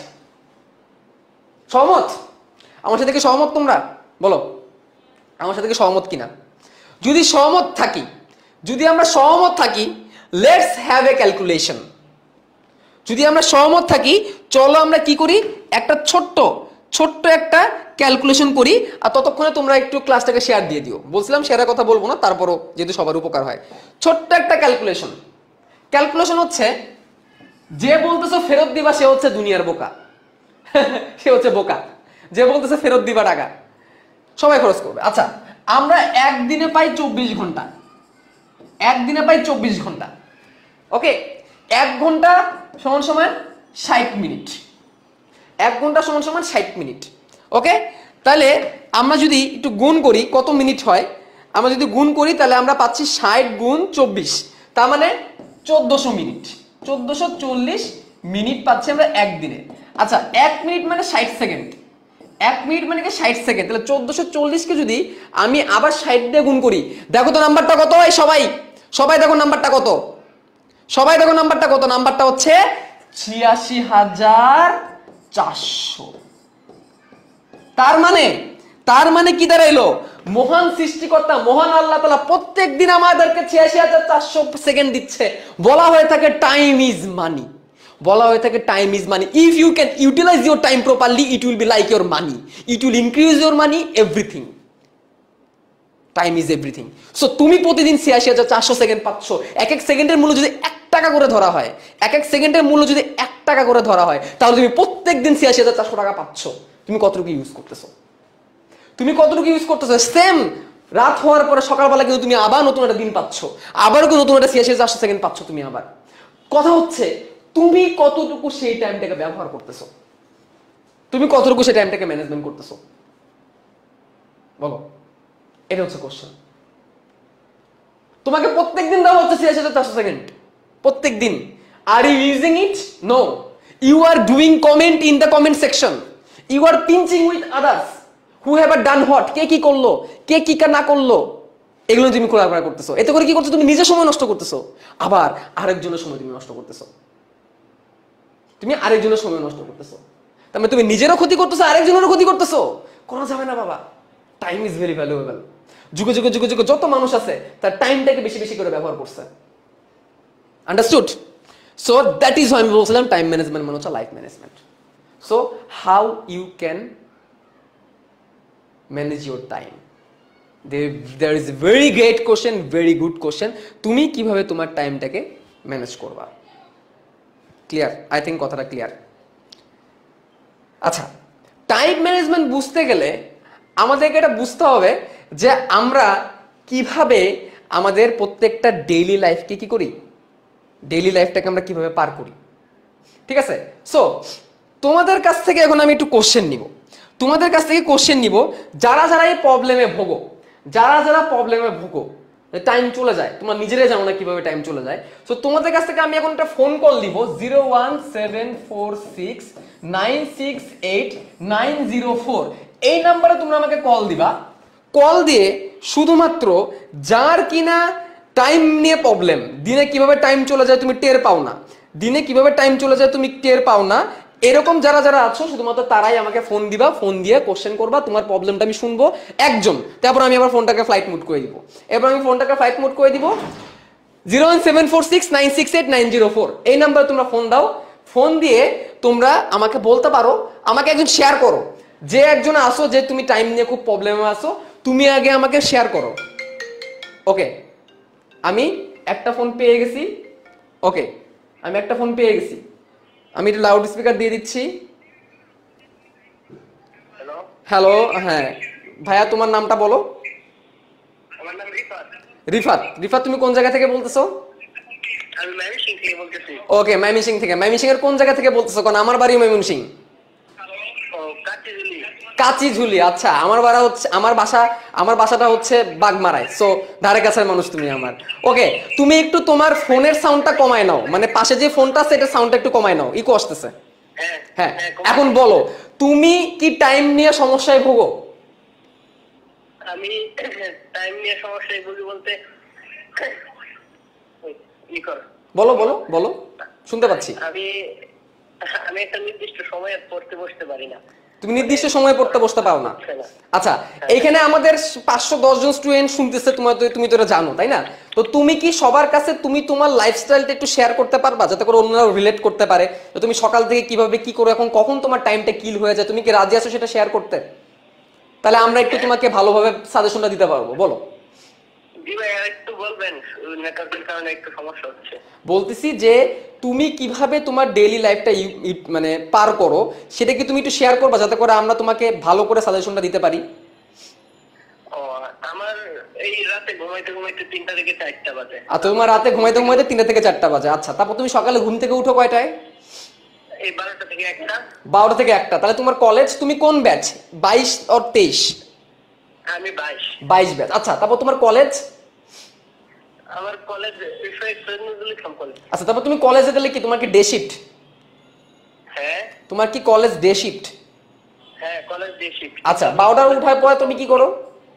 সহমত? আমার সাথে কি সহমত তোমরা? বলো আমার সাথে কি সহমত কিনা। যদি সহমত থাকি, যদি আমরা সহমত থাকি, লেটস হ্যাভ এ ক্যালকুলেশন। যদি আমরা সহমত থাকি, চলো আমরা কি করি, একটা ছোট্ট ছোট্ট একটা ক্যালকুলেশন করি। আর ততক্ষণে তোমরা একটু ক্লাসটাকে শেয়ার দিয়ে দিও। বলছিলাম শেয়ারের কথা বলবো না, তারপরও যেহেতু সবার উপকার হয়। ছোট্ট একটা ক্যালকুলেশন। ক্যালকুলেশন হচ্ছে, যে বলতেছো ফেরত দিবা সে হচ্ছে দুনিয়ার বোকা। সে হচ্ছে বোকা যে বলতেছে ফেরত দিবা টাকা। সবাই খরচ করবে। আচ্ছা, আমরা একদিনে পাই চব্বিশ ঘন্টা, একদিনে পাই চব্বিশ ঘন্টা। ওকে, এক ঘন্টা সমান সমান ষাট মিনিট, এক ঘন্টা সমান সমান ষাট মিনিট। ওকে, তাহলে আমরা যদি একটু গুণ করি কত মিনিট হয়, আমরা যদি গুণ করি তাহলে আমরা পাচ্ছি ষাট গুণ চব্বিশ, তার মানে চোদ্দশো মিনিট, চোদ্দশো চল্লিশ মিনিট পাচ্ছি আমরা একদিনে। আচ্ছা, এক মিনিট মানে ষাট সেকেন্ড, এক মিনিট মানে কি ষাট সেকেন্ড। তাহলে চোদ্দশো চল্লিশকে যদি আমি আবার ষাট দিয়ে গুণ করি, দেখো তো নাম্বারটা কত হয়? সবাই সবাই দেখো নাম্বারটা কত, সবাই দেখো নাম্বারটা কত। নাম্বারটা হচ্ছে ছিয়াশি হাজার চারশো। তার মানে তার মানে কি দাঁড়াইলো? মহান সৃষ্টিকর্তা, মহান আল্লাহ তাআলা প্রত্যেক দিন আমাদেরকে ছিয়াশি হাজার চারশো সেকেন্ড দিচ্ছে। বলা হয়ে থাকে টাইম ইজ মানি, বলা হয়ে থাকে time is money. If you can utilize your time properly, it will be like your money, it will increase your money, everything. Time is everything. So তুমি প্রতিদিন ছিয়াশি হাজার চারশো সেকেন্ড পাচ্ছ। এক এক সেকেন্ডের মূল্য যদি এক টাকা করে ধরা হয়, এক এক সেকেন্ডের মূল্য যদি এক টাকা করে ধরা হয়, তাহলে তুমি প্রত্যেক দিন ছিয়াশি হাজার চারশো টাকা পাচ্ছ। তুমি কতটুকু ইউজ করতেছো? তুমি কতটুকু ইউজ করতেছো? সেম রাত হওয়ার পরে সকালবেলা কিন্তু তুমি আবার নতুন একটা দিন পাচ্ছ, আবারও কিন্তু নতুন একটা ছিয়াশি হাজার চারশো সেকেন্ড পাচ্ছ তুমি আবার। কথা হচ্ছে তুমি কতটুকু সেই টাইমটাকে ব্যবহার করতেছো, তুমি কতটুকু সেই টাইমটাকে ম্যানেজমেন্ট করতেছো, বলো। এটা হচ্ছে কোশ্চেন। তোমাকে প্রত্যেক দিন দেওয়া হচ্ছে ছিয়াশি হাজার চারশো সেকেন্ড, প্রত্যেক দিন। Are you using it? No, you are doing comment in the comment section, you are pinching with others who have done what, কে কি করলো, কে কি না করলো, এগুলো তুমি খোলাখুলা করতেছো। এতে করে কি করছো? তুমি নিজের সময় নষ্ট করতেছো, আবার আরেকজনের সময় তুমি নষ্ট করতেছো, তুমি আরেকজনের সময় নষ্ট করতেছো। তার মানে তুমি নিজেরও ক্ষতি করতেছো, আরেকজনেরও ক্ষতি করতেছো। করা যাবে না বাবা। Time is very valuable. যুগে যুগে যুগে যুগে যত মানুষ আছে তার টাইমটাকে বেশি বেশি করে ব্যবহার করছে। আন্ডারস্টুড? সো দ্যাট ইজ আমি বলছিলাম টাইম ম্যানেজমেন্ট মানে হচ্ছে life management. So how you can manage your time, there is very great question, very good question. তুমি কিভাবে তোমার টাইমটাকে ম্যানেজ করবা? ক্লিয়ার? আই থিঙ্ক কথাটা ক্লিয়ার। আচ্ছা, টাইম ম্যানেজমেন্ট বুঝতে গেলে আমাদেরকে এটা বুঝতে হবে যে আমরা কিভাবে আমাদের প্রত্যেকটা ডেইলি লাইফকে কি করি, ডেইলি লাইফটাকে আমরা কিভাবে পার করি। ঠিক আছে? সো তোমাদের কাছ থেকে এখন আমি একটু কোশ্চেন নিব, তোমাদের কাছ থেকে কোশ্চেন নিব যারা যারা এই প্রবলেমে ভোগো, যারা যারা প্রবলেমে ভোগো, টাইম চলে যায়, তোমরা নিজেরাই জানো না কিভাবে টাইম চলে যায়। সো তোমাদের কাছ থেকে আমি এখন একটা ফোন কল দিব, zero one seven four six nine six eight nine zero four, এই নাম্বারে তোমরা আমাকে কল দিবা। কল দিয়ে শুধুমাত্র যার কিনা টাইম নিয়ে প্রবলেম, দিনে কিভাবে টাইম চলে যায় তুমি টের পাও না, দিনে কিভাবে টাইম চলে যায় তুমি টের পাও না, এরকম যারা যারা আছো শুধুমাত্র তারাই আমাকে ফোন দিবা, ফোন দিয়ে কোশ্চেন করবা, তোমার প্রবলেমটা আমি শুনবো একজন, তারপর আমি আবার ফোনটাকে ফ্লাইট মোড করে দিব। এবার আমি ফোনটাকে ফ্লাইট মোড করে দিব zero one seven four six nine six eight nine zero four, এই নাম্বারে তোমরা ফোন দাও। ফোন দিয়ে তোমরা আমাকে বলতে পারো, আমাকে একজন শেয়ার করো, যে একজন আসো যে তুমি টাইম নিয়ে খুব প্রবলেমে আসো, তুমি আগে আমাকে শেয়ার করো। ওকে, আমি একটা ফোন পেয়ে গেছি। ওকে, আমি একটা ফোন পেয়ে গেছি, আমি এটা লাউড স্পিকার দিয়ে দিচ্ছি। হ্যালো হ্যালো, হ্যাঁ ভাইয়া তোমার নামটা বলো। আমার নাম রিফাত। রিফাত, রিফাত তুমি কোন জায়গা থেকে বলতেছো? আমি ময়মনসিংহ থেকে বলতেছি। ওকে, ময়মনসিংহ থেকে। ময়মনসিংহ এর কোন জায়গা থেকে বলতেছো? কারণ আমার বাড়ি ময়মনসিংহ। ও কাটিজুলি। কাচিঝুলি, আচ্ছা। আমার বাড়া হচ্ছে, আমার বাসা, আমার বাসাটা হচ্ছে বাগমারায়। সো ধারে কাছের মানুষ তুমি আমার। ওকে, তুমি একটু তোমার ফোনের সাউন্ডটা কমায় নাও, মানে পাশে যে ফোনটা আছে এটার সাউন্ডটা একটু কমায় নাও, ইকো আসতেছে। হ্যাঁ হ্যাঁ, হ্যাঁ, এখন বলো তুমি কি টাইম নিয়ে সমস্যায় ভোগো? আমি টাইম নিয়ে সমস্যায় ভুগি বলতে ই কর বলো বলো বলো, শুনতে পাচ্ছি। আমি আমি একটা নির্দিষ্ট সময়ে পড়তে বসতে পারি না। তুমি নির্দিষ্ট সময় পড়তে বসতে পারো না? হচ্ছে না। আচ্ছা, এইখানে আমাদের পাঁচশো দশ জন স্টুডেন্ট শুনতেছে, তোমার তো তুমি তো এটা জানো তাই না? তো তুমি কি সবার কাছে তুমি তোমার লাইফস্টাইলটা একটু শেয়ার করতে পারবা, যাতে করে অন্যরাও রিলেট করতে পারে? তো তুমি সকাল থেকে কিভাবে কি করো, এখন কখন তোমার টাইমটা কিল হয়ে যায়, তুমি কি রাজি আছো সেটা শেয়ার করতে? তাহলে আমরা একটু তোমাকে ভালোভাবে সাজেশনটা দিতে পারবো। বলো। জি ভাই, আর একটু বলবেন, নেটওয়ার্কের কারণে একটু সমস্যা হচ্ছে। বলতেছি যে তুমি কিভাবে তোমার ডেইলি লাইফটা মানে পার করো, সেটা কি তুমি একটু শেয়ার করবা, যাতে করে আমরা তোমাকে ভালো করে সাজেশনটা দিতে পারি? ও, আমার এই রাতে ঘুমাইতে ঘুমাইতে তিনটা থেকে চারটা বাজে। আর তোমার রাতে ঘুমাইতে ঘুমাইতে তিনটা থেকে চারটা বাজে, আচ্ছা। তারপর তুমি সকালে ঘুম থেকে উঠো কয়টায়? এই বারোটা থেকে একটা। বারোটা থেকে একটা। তাহলে তোমার কলেজ, তুমি কোন ব্যাচ, বাইশ আর তেইশ? আমি বাইশ। বাইশ ব্যাচ, আচ্ছা। তারপর তোমার কলেজ? আমার কলেজ সৈয়দ নজরুল ইসলাম কলেজ। আচ্ছা, তারপর তুমি কলেজে গেলে কি তোমার কি ডে শিফট? হ্যাঁ। তোমার কি কলেজ ডে শিফট? হ্যাঁ, কলেজ ডে শিফট। আচ্ছা, বারোটার উঠার পরে তুমি কি করো?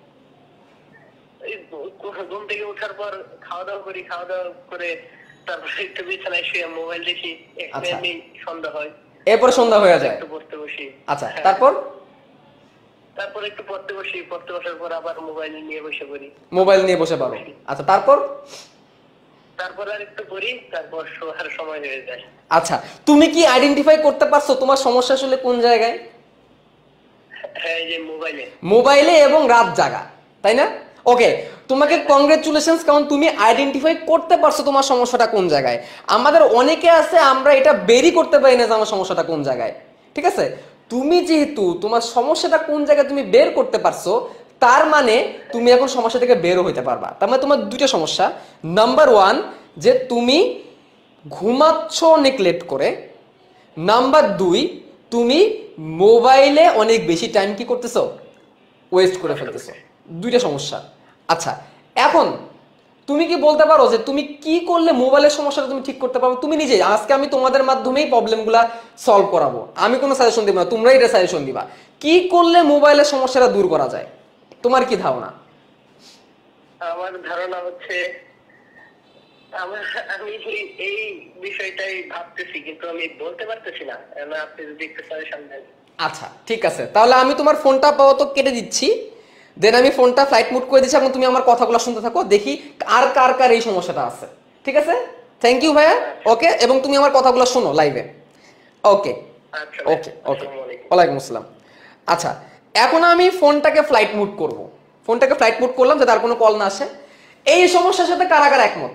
এই ঘুম থেকে ওঠার পর খাওয়া দাওয়া করি, খাওয়া দাওয়া করে তারপর একটু বিছানায় শুয়ে মোবাইল দেখি, আচ্ছা। এমনি সন্ধ্যা হয়। এরপরে সন্ধ্যা হয়ে যায়। একটু পড়তে বসি। আচ্ছা, হ্যাঁ। তারপর? তারপর একটু পড়তে বসি, পড়তে বসার পর আবার মোবাইল নিয়ে বসে পড়ি। মোবাইল নিয়ে বসে পারো, আচ্ছা। তারপর? তারপর আর একটু পড়ি, তারপর শোয়ার সময় হয়ে যায়। আচ্ছা, তুমি কি আইডেন্টিফাই করতে পারছো তোমার সমস্যা আসলে কোন জায়গায়? হ্যাঁ, এই যে মোবাইলে। মোবাইলে এবং রাত জাগা, তাই না? ওকে, তোমাকে কংগ্রেচুলেশনস, কারণ তুমি আইডেন্টিফাই করতে পারছো তোমার সমস্যাটা কোন জায়গায়। আমাদের অনেকে আছে আমরা এটা বেরই করতে পারি না যে আমার সমস্যাটা কোন জায়গায়। ঠিক আছে, তুমি যেহেতু তোমার সমস্যাটা কোন জায়গায় তুমি বের করতে পারছো, তার মানে তুমি এখন সমস্যা থেকে বেরও হইতে পারবা। তার মানে তোমার দুইটা সমস্যা। নাম্বার ওয়ান, যে তুমি ঘুমাচ্ছ অনেক লেট করে। নাম্বার দুই, তুমি মোবাইলে অনেক বেশি টাইম কি করতেছো, ওয়েস্ট করে ফেলতেছো। দুইটা সমস্যা। আচ্ছা, এখন তুমি কি বলতে পারো যে তুমি কি করলে মোবাইলের সমস্যাটা তুমি ঠিক করতে পারো? তুমি নিজেই, আজকে আমি তোমাদের মাধ্যমেই প্রবলেমগুলা সলভ করাবো, আমি কোনো সাজেশন দিব না, তোমরাই এটা সাজেশন দিবা। কি করলে মোবাইলের সমস্যাটা দূর করা যায়, তোমার কি ধারণা? আমার ধারণা হচ্ছে, আমার আমি এই বিষয়টাই ভাবতেছি, কিন্তু আমি বলতে পারতেছি না। আপনি যদি একটু সাজেশন দেন। আচ্ছা, ঠিক আছে, তাহলে আমি তোমার ফোনটা আপাতত কেটে দিচ্ছি, দেন আমি ফোনটা ফ্লাইট মোড করে দিচ্ছি। এখন তুমি আমার কথাগুলো শুনতে থাকো, দেখি আর কার কার এই সমস্যাটা আছে। ঠিক আছে, থ্যাংক ইউ ভাইয়া। ওকে, এবং তুমি আমার কথাগুলো শোনো লাইভে। ওকে আচ্ছা ওকে ওকে, ওয়ালাইকুম আসসালাম। আচ্ছা, এখন আমি ফোনটাকে ফ্লাইট মুড করব। ফোনটাকে ফ্লাইট মুড করলাম যাতে আর কোনো কল না আসে। এই সমস্যার সাথে কারা কারা একমত?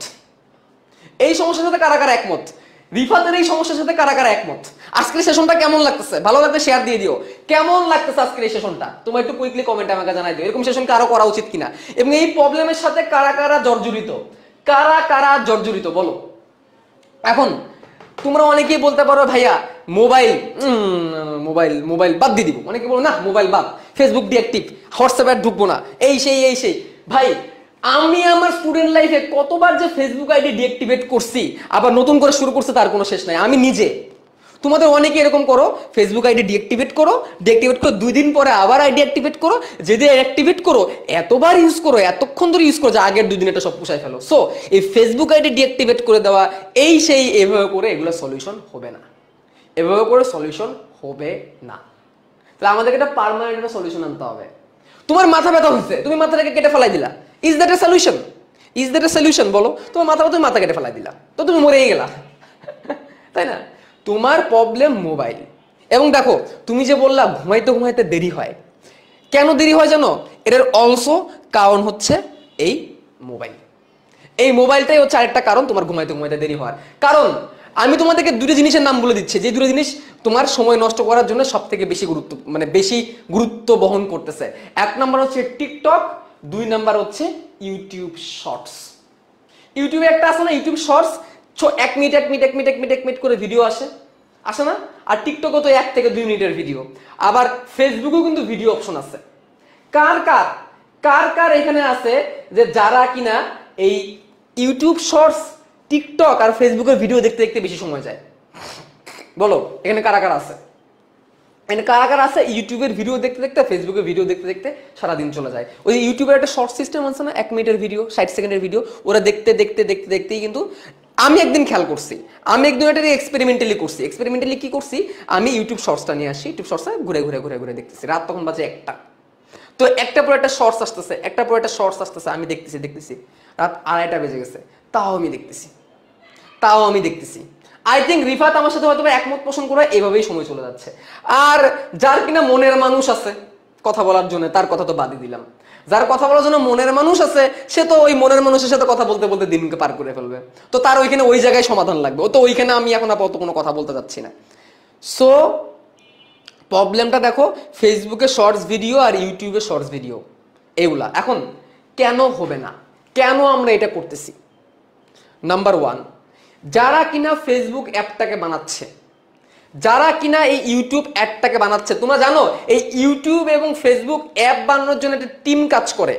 এই সমস্যার সাথে কারা কারা একমত? রিফাতের এই সমস্যার সাথে কারা কারা একমত? আজকের সেশনটা কেমন লাগতেছে? ভালো লাগলে শেয়ার দিয়ে দিও। কেমন লাগতেছে আজকের এই সেশনটা? তোমরা একটু কুইকলি কমেন্টে আমাকে জানাই দিও এরকম সেশন কারো করা উচিত কিনা, এবং এই প্রবলেমের সাথে কারা কারা জর্জরিত, কারা কারা জর্জরিত বলো। এখন তোমরা অনেকেই বলতে পারো ভাইয়া মোবাইল মোবাইল মোবাইল বাদ দিয়ে দিব, অনেকে বলো না মোবাইল বাদ, ফেসবুক ডিঅ্যাক্টিভ, হোয়াটসঅ্যাপে আর ঢুকবো না, এই সেই এই সেই। ভাই আমি আমার স্টুডেন্ট লাইফে কতবার যে ফেসবুক আইডি ডিঅ্যাক্টিভেট করছি আবার নতুন করে শুরু করছে তার কোনো শেষ নাই। আমি নিজে, তোমাদের অনেকে এরকম করো, ফেসবুক আইডি ডিঅ্যাক্টিভেট করো, ডিঅ্যাক্টিভেট করো দুই দিন পরে আবার আইডি অ্যাক্টিভেট করো, যদি অ্যাক্টিভেট করো এতবার ইউজ করো, এতক্ষণ ধরে ইউজ করো যে আগের দুই দিন এটা সব পুষায় ফেলো। সো এই ফেসবুক আইডি ডিঅ্যাক্টিভেট করে দেওয়া এই সেই এভাবে করে এগুলো সলিউশন হবে না, এভাবে করে সলিউশন হবে না। তাহলে আমাদেরকে একটা পার্মানেন্ট একটা সলিউশন আনতে হবে। তোমার মাথা ব্যথা হচ্ছে, তুমি মাথাটাকে কেটে ফেলাই দিলা, is that a solution? Is that a solution বলো? তোমার মাথা তুমি মাথা কেটে ফেলাই দিলা, তো তুমি মরেই গেলা, তাই না? তোমার প্রবলেম মোবাইল। এবং দেখো তুমি যে বললা ঘুমাইতে ঘুমাইতে দেরি হয়, কেন দেরি হয় জানো? এর অলসো কারণ হচ্ছে এই মোবাইল। এই মোবাইলটাই হচ্ছে আরেকটা কারণ তোমার ঘুমাইতে ঘুমাইতে দেরি হওয়ার কারণ। আমি তোমাদেরকে দুটো জিনিসের নাম বলে দিচ্ছি, যে দুটো জিনিস তোমার সময় নষ্ট করার জন্য সব থেকে বেশি গুরুত্ব মানে বেশি গুরুত্ব বহন করতেছে। এক নাম্বার হচ্ছে টিকটক, দুই নাম্বার হচ্ছে ইউটিউব শর্টস। ইউটিউবে একটা আছে না ইউটিউব শর্টস, এক মিনিট এক মিনিট এক মিনিট এক মিনিট এক মিনিট করে ভিডিও আসে আসে না? আর টিকটকও তো এক থেকে দুই মিনিটের ভিডিও। আবার ফেসবুকেও কিন্তু ভিডিও অপশন আছে। কার কার কার কার এখানে আছে যে যারা কিনা এই ইউটিউব শর্টস, টিকটক আর ফেসবুকের ভিডিও দেখতে দেখতে বেশি সময় যায়? বলো এখানে কারা কারা আছে? এখানে কারা কারা আছে ইউটিউবের ভিডিও দেখতে দেখতে, ফেসবুকের ভিডিও দেখতে দেখতে সারাদিন চলে যায়? ওই ইউটিউবের একটা শর্ট সিস্টেম আছে না, এক মিনিটের ভিডিও, ষাট সেকেন্ডের ভিডিও, ওরা দেখতে দেখতে দেখতে দেখতেই কিন্তু আমি একদিন খেয়াল করছি, আমি একদিন এটা এক্সপেরিমেন্টালি করছি। এক্সপেরিমেন্টালি কি করছি, আমি ইউটিউব শর্টসটা নিয়ে আসি, ইউটিউব শর্টসটা ঘুরে ঘুরে ঘুরে ঘুরে দেখতেছি। রাত তখন বাজে একটা, তো একটা পর একটা শর্টস আসতেছে, একটা পর একটা শর্টস আসতেছে, আমি দেখতেছি দেখতেছি রাত আড়াইটা বেজে গেছে, তাও আমি দেখতেছি তাও আমি দেখতেছি আই থিঙ্ক রিফাত আমার সাথে হয়তো একমত পোষণ করে এভাবেই সময় চলে যাচ্ছে। আর যার কিনা মনের মানুষ আছে কথা বলার জন্য, তার কথা তো বাদই দিলাম। যার কথা বলার জন্য মনের মানুষ আছে, সে তো ওই মনের মানুষের সাথে কথা বলতে বলতে দিনকে পার করে ফেলবে। তো তার ওইখানে ওই জায়গায় সমাধান লাগবে, ও তো ওইখানে আমি এখন আপাতত কোনো কথা বলতে যাচ্ছি না। সো প্রবলেমটা দেখো ফেসবুকে শর্টস ভিডিও আর ইউটিউবে শর্টস ভিডিও এগুলা এখন কেন হবে না, কেন আমরা এটা করতেছি? নাম্বার ওয়ান, যারা কিনা ফেসবুক অ্যাপটাকে বানাচ্ছে, যারা কিনা এই ইউটিউব অ্যাপটাকে বানাচ্ছে, তোমরা জানো এই ইউটিউব এবং ফেসবুক অ্যাপ বানানোর জন্য একটা টিম কাজ করে,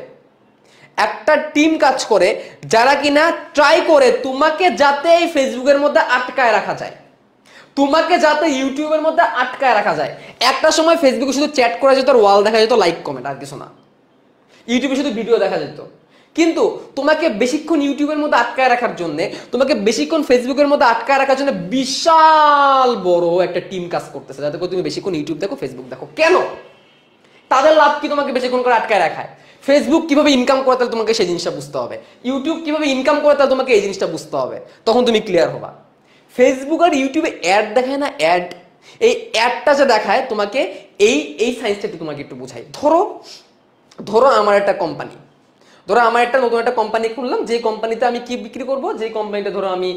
একটা টিম কাজ করে যারা কিনা ট্রাই করে তোমাকে যাতে এই ফেসবুকের মধ্যে আটকায় রাখা যায়, তোমাকে যাতে ইউটিউবের মধ্যে আটকায় রাখা যায়। একটা সময় ফেসবুকে শুধু চ্যাট করা যেত, আর ওয়াল দেখা যেত, লাইক কমেন্ট, আর কিছু না। ইউটিউবে শুধু ভিডিও দেখা যেত। কিন্তু তোমাকে বেশিক্ষণ ইউটিউবের মধ্যে আটকায় রাখার জন্য, তোমাকে বেশিক্ষণ ফেসবুকের মধ্যে আটকায় রাখার জন্য বিশাল বড় একটা টিম কাজ করতেছে, যাতে করে তুমি বেশিক্ষণ ইউটিউব দেখো, ফেসবুক দেখো। কেন? তাদের লাভ কি তোমাকে বেশিক্ষণ করে আটকায় রাখায়? ফেসবুক কিভাবে ইনকাম করে তাহলে তোমাকে সেই জিনিসটা বুঝতে হবে, ইউটিউব কিভাবে ইনকাম করে তাহলে তোমাকে এই জিনিসটা বুঝতে হবে, তখন তুমি ক্লিয়ার হবা। ফেসবুক আর ইউটিউবে অ্যাড দেখায় না, অ্যাড, এই অ্যাডটা যে দেখায় তোমাকে, এই এই সাইন্সটা একটু তোমাকে একটু বোঝাই। ধরো ধরো আমার একটা কোম্পানি, ধরো আমার একটা নতুন একটা কোম্পানি খুললাম, যে কোম্পানিতে আমি কি বিক্রি করব, যে কোম্পানিটা ধরো আমি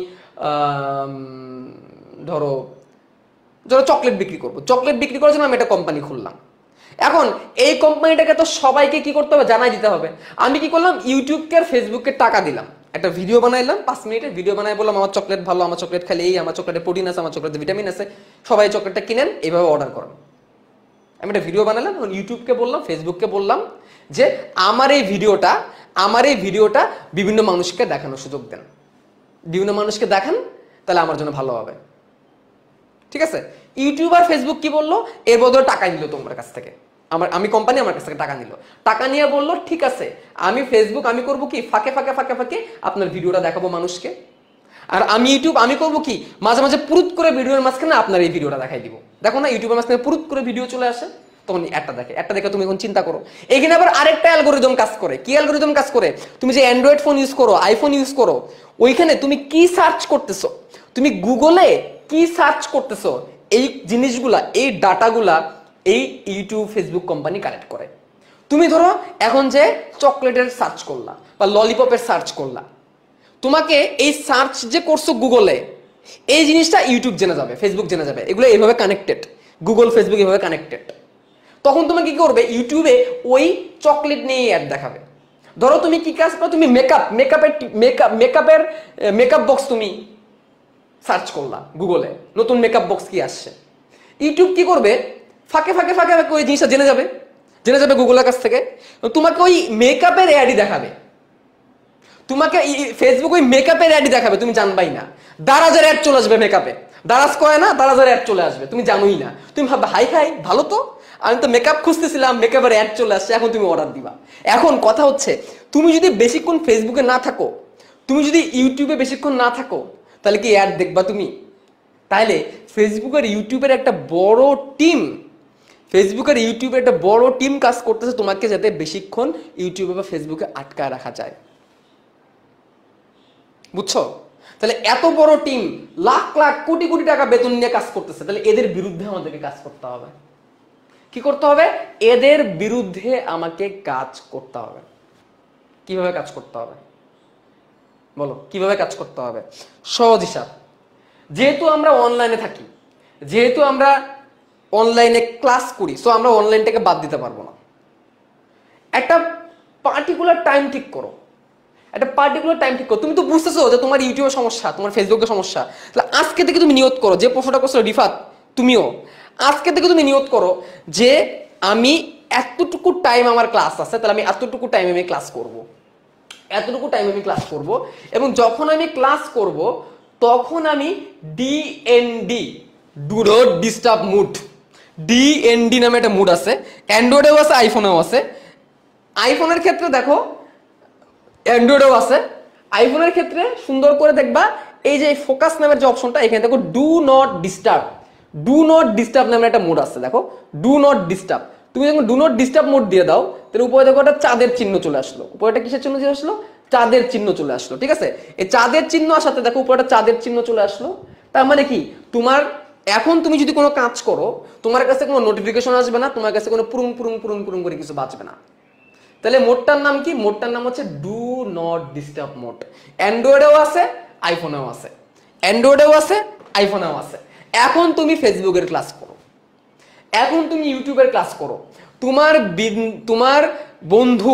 ধরো ধরো চকলেট বিক্রি করব, চকলেট বিক্রি করার জন্য আমি একটা কোম্পানি খুললাম। এখন এই কোম্পানিটাকে তো সবাইকে কি করতে হবে, জানাই দিতে হবে। আমি কি করলাম, ইউটিউবকে আর ফেসবুককে টাকা দিলাম, একটা ভিডিও বানাইলাম, পাঁচ মিনিটের ভিডিও বানাই, বললাম আমার চকলেট ভালো, আমার চকলেট খালি এই, আমার চকলেটে প্রোটিন আছে, আমার চকলেটে ভিটামিন আছে, সবাই চকলেটটা কিনেন, এইভাবে অর্ডার করেন। আমি একটা ভিডিও বানালাম, ইউটিউবকে বললাম, ফেসবুককে বললাম যে আমার এই ভিডিওটা আমার এই ভিডিওটা বিভিন্ন মানুষকে দেখানোর সুযোগ দেন, বিভিন্ন মানুষকে দেখান, তাহলে আমার জন্য ভালো হবে। ঠিক আছে? ইউটিউব আর ফেসবুক কি বললো, এর বদলে টাকা নিল তোমার কাছ থেকে, আমার আমি কোম্পানি আমার কাছ থেকে টাকা নিল, টাকা নিয়ে বললো ঠিক আছে আমি ফেসবুক আমি করবো কি, ফাঁকে ফাঁকে ফাঁকে ফাঁকে আপনার ভিডিওটা দেখাবো মানুষকে, আর আমি ইউটিউব আমি করবো কি, মাঝে মাঝে পুরুত করে ভিডিওর মাঝখানে আপনার এই ভিডিওটা দেখাই দিব। দেখো না ইউটিউবের মাঝখানে পুরুত করে ভিডিও চলে আসে, তখন অ্যাডটা দেখে, অ্যাডটা দেখে তুমি এখন চিন্তা করো। এখানে আবার আরেকটা অ্যালগোরিদম কাজ করে। কি অ্যালগোরিদম কাজ করে? তুমি যে অ্যান্ড্রয়েড ফোন ইউজ করো, আইফোন ইউজ করো, ওইখানে তুমি কি সার্চ করতেছো, তুমি গুগলে কি সার্চ করতেছো, এই জিনিসগুলা, এই ডাটাগুলা এই ইউটিউব ফেসবুক কোম্পানি কালেক্ট করে। তুমি ধরো এখন যে চকলেটের সার্চ করলা বা ললিপপের সার্চ করলা, তোমাকে এই সার্চ যে করছো গুগলে, এই জিনিসটা ইউটিউব জেনে যাবে, ফেসবুক জেনে যাবে, এগুলো এইভাবে কানেক্টেড, গুগল ফেসবুক এইভাবে কানেক্টেড। তখন তুমি কি করবে, ইউটিউবে ওই চকলেট নিয়ে অ্যাড দেখাবে। ধরো তুমি কি কাজ করো, তুমি মেকআপ মেকআপের মেকআপ মেকআপের মেকআপ বক্স তুমি সার্চ করলা গুগলে, নতুন মেকআপ বক্স কি আসছে, ইউটিউব কি করবে, ফাঁকে ফাঁকে ফাঁকে ফাঁকে ওই জিনিসটা জেনে যাবে, জেনে যাবে গুগলের কাছ থেকে, তোমাকে ওই মেকআপের অ্যাডই দেখাবে, তোমাকে ফেসবুক ওই মেকআপের অ্যাডই দেখাবে, তুমি জানবাই না। দারাজের অ্যাড চলে আসবে মেকআপে, দারাজ করে না, দারাজের অ্যাড চলে আসবে, তুমি জানোই না। তুমি ভাববে হাই হাই ভালো তো, আমি তো মেকআপ খুঁজতেছিলাম, মেকআপের অ্যাড চলে আসছে, এখন তুমি অর্ডার দিবা। এখন কথা হচ্ছে, তুমি যদি বেশিক্ষণ ফেসবুকে না থাকো, তুমি যদি ইউটিউবে বেশিক্ষণ না থাকো, তাহলে কি অ্যাড দেখবা তুমি? তাহলে ফেসবুক আর ইউটিউবের একটা বড় টিম, ফেসবুক আর ইউটিউবের একটা বড় টিম কাজ করতেছে তোমাকে যাতে বেশিক্ষণ ইউটিউবে বা ফেসবুকে আটকায় রাখা যায়। বুঝছো? তাহলে এত বড় টিম লাখ লাখ কোটি কোটি টাকা বেতন নিয়ে কাজ করতেছে, তাহলে এদের বিরুদ্ধে আমাদেরকে কাজ করতে হবে। কি করতে হবে? এদের বিরুদ্ধে আমাকে কাজ করতে হবে। কিভাবে কাজ করতে হবে বলো, কিভাবে কাজ করতে হবে? সহজ হিসাব, যেহেতু আমরা অনলাইনে থাকি, যেহেতু আমরা অনলাইনে ক্লাস করি, সো আমরা অনলাইনটাকে বাদ দিতে পারবো না। একটা পার্টিকুলার টাইম ঠিক করো, একটা পার্টিকুলার টাইম ঠিক করো। তুমি তো বুঝতেছো যে তোমার ইউটিউবের সমস্যা, তোমার ফেসবুকের সমস্যা, তাহলে আজকে থেকে তুমি নিয়ত করো, যে প্রশ্নটা করছো রিফাত তুমিও, আজকে থেকে তুমি নিয়ত করো যে আমি এতটুকু টাইম আমার ক্লাস আছে, তাহলে আমি এতটুকু টাইম আমি ক্লাস করব, এতটুকু টাইম আমি ক্লাস করব, এবং যখন আমি ক্লাস করব তখন আমি DND, do not disturb mode, DND নামে একটা মুড আছে, অ্যান্ড্রয়েডেও আছে, আইফোনেও আছে। আইফোনের ক্ষেত্রে দেখো, অ্যান্ড্রয়েডেও আছে, আইফোনের ক্ষেত্রে সুন্দর করে দেখবা এই যে ফোকাস নামের যে অপশনটা, এখানে দেখো do not disturb, do not disturb নামের একটা মোড আছে, দেখো ডু নট ডিস্টার্ব। তুমি যখন ডু নট ডিস্টার্ব মোড দিয়ে দাও, তাহলে উপরে দেখো একটা চাঁদের চিহ্ন চলে আসলো, উপরে একটা কিসের চিহ্ন চলে আসলো, চাঁদের চিহ্ন চলে আসলো। ঠিক আছে, এই চাঁদের চিহ্ন আসাতে দেখো উপরে একটা চাঁদের চিহ্ন চলে আসলো। তার মানে কি, তোমার এখন তুমি যদি কোনো কাজ করো, তোমার কাছে কোনো নোটিফিকেশন আসবে না, তোমার কাছে কোনো পুরুং পুরুং পুরুং পুরুং করে কিছু বাঁচবে না। তাহলে মোডটার নাম কি? মোডটার নাম হচ্ছে ডু নট ডিস্টার্ব মোড। অ্যান্ড্রয়েডেও আছে, আইফোনেও আছে, অ্যান্ড্রয়েডেও আছে, আইফোনেও আছে। এখন তুমি ফেসবুকের ক্লাস করো, এখন তুমি ইউটিউবের ক্লাস করো, তোমার তোমার বন্ধু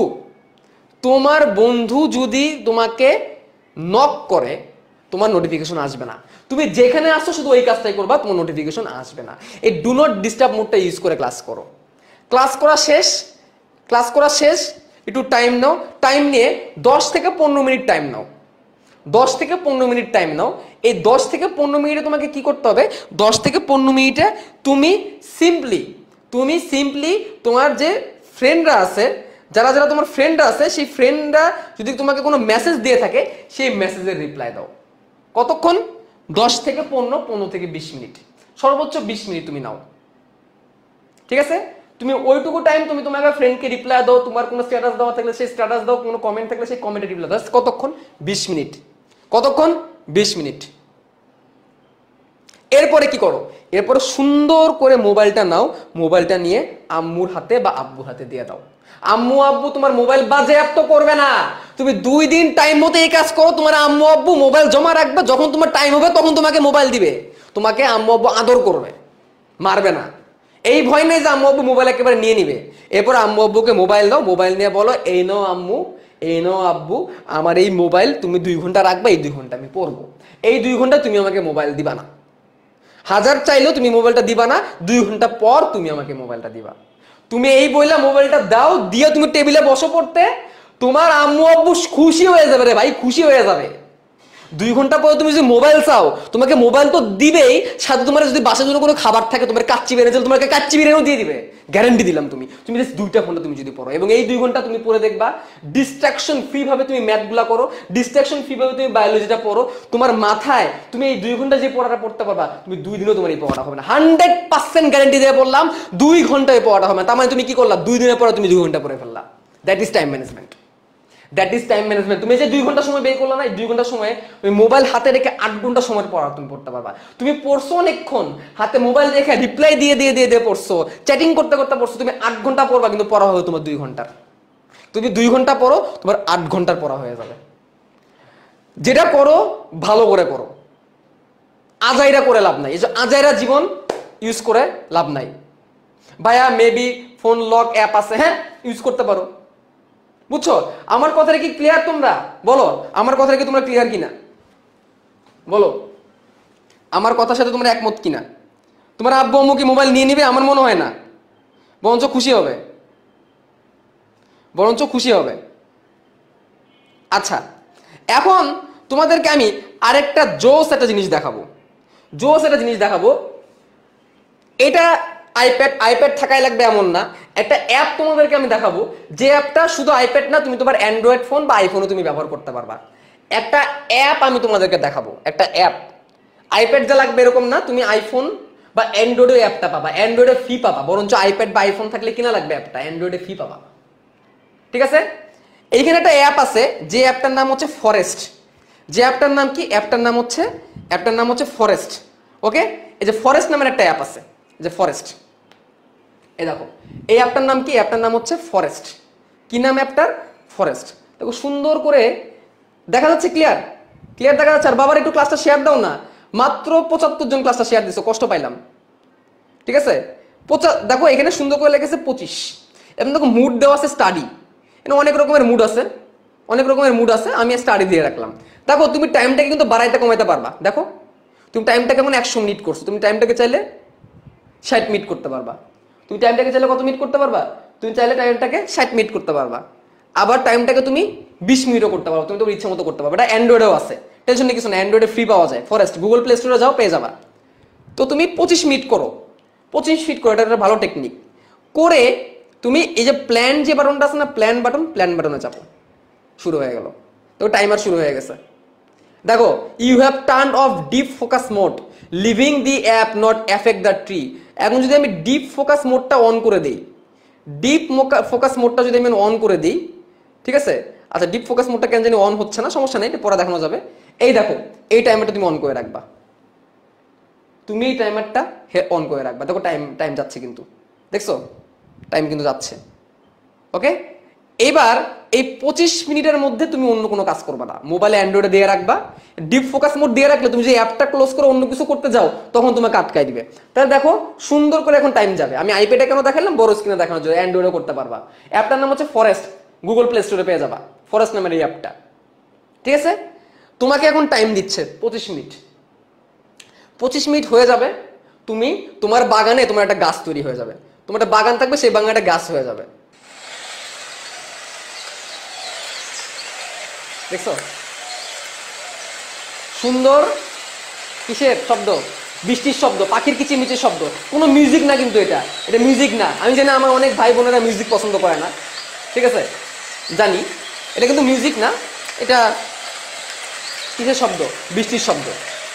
তোমার বন্ধু যদি তোমাকে নক করে, তোমার নোটিফিকেশন আসবে না। তুমি যেখানে আসছো শুধু ওই কাজটাই করবা, তোমার নোটিফিকেশন আসবে না। এই ডু নট ডিস্টার্ব মোডটা ইউজ করে ক্লাস করো। ক্লাস করা শেষ, ক্লাস করা শেষ, একটু টাইম নাও, টাইম নিয়ে দশ থেকে পনেরো মিনিট টাইম নাও, দশ থেকে পনেরো মিনিট টাইম নাও। এই দশ থেকে পনেরো মিনিটে তোমাকে কি করতে হবে? দশ থেকে পনেরো মিনিটে তুমি সিম্পলি তুমি সিম্পলি তোমার যে ফ্রেন্ডরা আছে, যারা যারা তোমার ফ্রেন্ডরা আছে, সেই ফ্রেন্ডরা যদি তোমাকে কোনো মেসেজ দিয়ে থাকে, সেই মেসেজের রিপ্লাই দাও। কতক্ষণ? দশ থেকে পনেরো, পনেরো থেকে বিশ মিনিট, সর্বোচ্চ বিশ মিনিট তুমি নাও। ঠিক আছে, তুমি ওইটুকু টাইম তুমি তোমার ফ্রেন্ডকে রিপ্লাই দাও, তোমার কোনো স্ট্যাটাস দেওয়া থাকলে সেই স্ট্যাটাস দাও, কোনো কমেন্ট থাকলে সেই কমেন্টে রিপ্লাই দাও। কতক্ষণ? বিশ মিনিট। কতক্ষণ? বিশ মিনিট। এরপরে কি করো? এরপরে সুন্দর করে মোবাইলটা নাও, মোবাইলটা নিয়ে আম্মুর হাতে বা আব্বুর হাতে দিয়ে দাও। আম্মু আব্বু তোমার মোবাইল বাজেয়াপ্ত করবে না। তুমি দুই দিন টাইম মতো এই কাজ করো, তোমার আম্মু আব্বু মোবাইল জমা রাখবে, যখন তোমার টাইম হবে তখন তোমাকে মোবাইল দিবে। তোমাকে আম্মু আব্বু আদর করবে, মারবে না। এই ভয় নেই যে আম্মু আব্বু মোবাইল একেবারে নিয়ে নিবে। এরপর আম্মু আব্বুকে মোবাইল দাও, মোবাইল নিয়ে বলো, এই নাও আম্মু, এই নাও আব্বু, আমার এই মোবাইল তুমি দুই ঘন্টা রাখবে, এই দুই ঘন্টা আমি পড়বো, এই দুই ঘন্টা তুমি আমাকে মোবাইল দিবা না। হাজার চাইলেও তুমি মোবাইলটা দিবা না, দুই ঘন্টা পর তুমি আমাকে মোবাইলটা দিবা। তুমি এই বইলা মোবাইলটা দাও, দিয়ে তুমি টেবিলে বসো পড়তে, তোমার আম্মু আব্বু খুশি হয়ে যাবে রে ভাই, খুশি হয়ে যাবে। দুই ঘন্টা পরে তুমি যদি মোবাইল চাও, তোমাকে মোবাইল তো দিবেই, সাথে তোমার যদি বাসার জন্য কোনো খাবার থাকে, তোমার কাচ্চি বিরিয়ানি, তোমাকে কাচ্চি বিরিয়ানিও দিয়ে দিবে, গ্যারান্টি দিলাম। তুমি তুমি জাস্ট দুইটা ঘন্টা তুমি যদি পড়ো, এবং এই দুই ঘন্টা তুমি পড়ে দেখবা ডিস্ট্রাকশন ফ্রি ভাবে তুমি ম্যাথগুলা করো, ডিস্ট্রাকশন ফ্রি ভাবে তুমি বায়োলজিটা পড়ো, তোমার মাথায় তুমি এই দুই ঘন্টা যে পড়াটা পড়তে পারবা, তুমি দুই দিনও তোমার এই পড়াটা হবে না। হান্ড্রেড পার্সেন্ট গ্যারান্টি দিয়ে বললাম, দুই ঘন্টায় পড়াটা হবে না। তার মানে তুমি কি করলা, দুই দিনের পরে তুমি দুই ঘন্টা পড়ে ফেললা। That is time management, that is time management. তুমি যে দুই ঘন্টা সময় বের করলা না, এই দুই ঘন্টা সময় তুমি মোবাইল হাতে রেখে আট ঘন্টা সময় পড়া তুমি পড়তে পারবা। তুমি পড়ছো অনেকক্ষণ, হাতে মোবাইল রেখে রিপ্লাই দিয়ে দিয়ে দিয়ে দিয়ে পড়ছো, চ্যাটিং করতে করতে পড়ছো, তুমি আট ঘন্টা পড়বা, কিন্তু পড়া হবে তোমার দুই ঘন্টার। তুমি দুই ঘন্টা পড়ো, তোমার আট ঘন্টার পড়া হয়ে যাবে। যেটা করো ভালো করে করো, আজাইরা করে লাভ নাই। এই যে আজাইরা জীবন ইউজ করে লাভ নাই। ভাইয়া মেবি ফোন লক অ্যাপ আছে, হ্যাঁ ইউজ করতে পারো, বুঝছো? আমার কথাটা কি ক্লিয়ার? তোমরা বলো, আমার কথাটা কি তোমরা ক্লিয়ার কিনা বলো, আমার কথার সাথে তোমরা একমত কিনা? তোমার আব্বু আম্মু কি মোবাইল নিয়ে নিবে? আমার মনে হয় না, বরঞ্চ খুশি হবে, বরঞ্চ খুশি হবে। আচ্ছা, এখন তোমাদেরকে আমি আরেকটা জোস একটা জিনিস দেখাবো, জোস একটা জিনিস দেখাবো। এটা আইপ্যাড আইপ্যাড থাকাই লাগবে এমন না, একটা অ্যাপ তোমাদেরকে আমি দেখাবো, যে অ্যাপটা শুধু আইপ্যাড না, তুমি তোমার অ্যান্ড্রয়েড ফোন বা আইফোনও তুমি ব্যবহার করতে পারবা। একটা অ্যাপ আমি তোমাদেরকে দেখাবো, একটা অ্যাপ। আইপ্যাড যা লাগবে এরকম না, তুমি আইফোন বা অ্যান্ড্রয়েডে অ্যাপটা পাবা, অ্যান্ড্রয়েডে ফি পাবা, বরঞ্চ আইপ্যাড বা আইফোন থাকলে কিনা লাগবে অ্যাপটা, অ্যান্ড্রয়েডে ফি পাবা। ঠিক আছে? এইখানে একটা অ্যাপ আছে, যে অ্যাপটার নাম হচ্ছে ফরেস্ট। যে অ্যাপটার নাম কি? অ্যাপটার নাম হচ্ছে অ্যাপটার নাম হচ্ছে ফরেস্ট। ওকে, এই যে ফরেস্ট নামের একটা অ্যাপ আছে, যে ফরেস্ট, এই দেখো এই অ্যাপটার নাম কি? অ্যাপটার নাম হচ্ছে ফরেস্ট। কি নাম অ্যাপটার? ফরেস্ট। দেখো সুন্দর করে দেখা যাচ্ছে, ক্লিয়ার ক্লিয়ার দেখা যাচ্ছে। আর বাবার একটু ক্লাসটা শেয়ার দাও না, মাত্র পঁচাত্তর জন ক্লাসটা শেয়ার দিছো, কষ্ট পাইলাম। ঠিক আছে, পঁচা দেখো এখানে সুন্দর করে লেগেছে পঁচিশ, এবং দেখো মুড দেওয়া আছে স্টাডি, এখানে অনেক রকমের মুড আছে, অনেক রকমের মুড আছে, আমি স্টাডি দিয়ে রাখলাম। দেখো তুমি টাইমটাকে কিন্তু বাড়াইতে কমাইতে পারবা। দেখো তুমি টাইমটাকে মানে একশো মিনিট করছো, তুমি টাইমটাকে চাইলে ষাট মিনিট করতে পারবা। তুমি টাইমটাকে চাইলে কত মিনিট করতে পারবা? তুমি চাইলে টাইমটাকে ষাট মিনিট করতে পারবা। আবার টাইমটাকে তুমি বিশ মিনিটও করতে পারবা, তুমি তোমার ইচ্ছা মতো করতে পারবা। এটা অ্যান্ড্রয়েডেও আছে, টেনশন নেই কিছু না, অ্যান্ড্রয়েডে ফ্রি পাওয়া যায়। ফরেস্ট গুগল প্লে স্টোরে যাও, পেয়ে যাবা। তো তুমি পঁচিশ মিনিট করো, পঁচিশ মিনিট করো, এটা একটা ভালো টেকনিক। করে তুমি এই যে প্ল্যান যে বাটনটা আছে না, প্ল্যান বাটন, প্ল্যান বাটনে চাপো, শুরু হয়ে গেল। তো টাইমার শুরু হয়ে গেছে। দেখো, you have turn off deep focus mode, living the app not effect the tree. এখন যদি আমি ডিপ ফোকাস মোডটা অন করে দিই, ডিপ ফোকাস মোডটা যদি আমি অন করে দিই, ঠিক আছে? আচ্ছা, ডিপ ফোকাস মোডটা কেন জানি অন হচ্ছে না, সমস্যা নেই, এটা পরে দেখানো যাবে। এই দেখো, এই টাইমারটা তুমি অন করে রাখবা, তুমি এই টাইমারটা অন করে রাখবা। দেখো টাইম টাইম যাচ্ছে কিন্তু, দেখছো টাইম কিন্তু যাচ্ছে। ওকে, এবার এই পঁচিশ মিনিটের মধ্যে তুমি অন্য কোনো কাজ করবা না, মোবাইলে অ্যান্ড্রয়েডে দিয়ে রাখবা। ডিপ ফোকাস মোড দিয়ে রাখলে তুমি যে অ্যাপটা ক্লোজ করে অন্য কিছু করতে যাও, তখন তোমাকে আটকাই দিবে। তাহলে দেখো সুন্দর করে এখন টাইম যাবে। আমি আইপ্যাডে কেন দেখালাম? বড় স্ক্রিনে দেখানোর জন্য, অ্যান্ড্রয়েডে করতে পারবা। অ্যাপটার নাম হচ্ছে ফরেস্ট, গুগল প্লে স্টোরে পেয়ে যাবা, ফরেস্ট নামের এই অ্যাপটা। ঠিক আছে, তোমাকে এখন টাইম দিচ্ছে পঁচিশ মিনিট। পঁচিশ মিনিট হয়ে যাবে, তুমি তোমার বাগানে তোমার একটা গাছ তৈরি হয়ে যাবে, তোমার একটা বাগান থাকবে, সেই বাগানে একটা গাছ হয়ে যাবে। দেখছো সুন্দর কিসের শব্দ? বৃষ্টির শব্দ, পাখির কিচিরমিচির শব্দ, কোনো মিউজিক না কিন্তু, এটা এটা মিউজিক না। আমি জানি আমার অনেক ভাই বোনেরা মিউজিক পছন্দ করে না, ঠিক আছে জানি, এটা কিন্তু মিউজিক না, এটা কিসের শব্দ? বৃষ্টির শব্দ।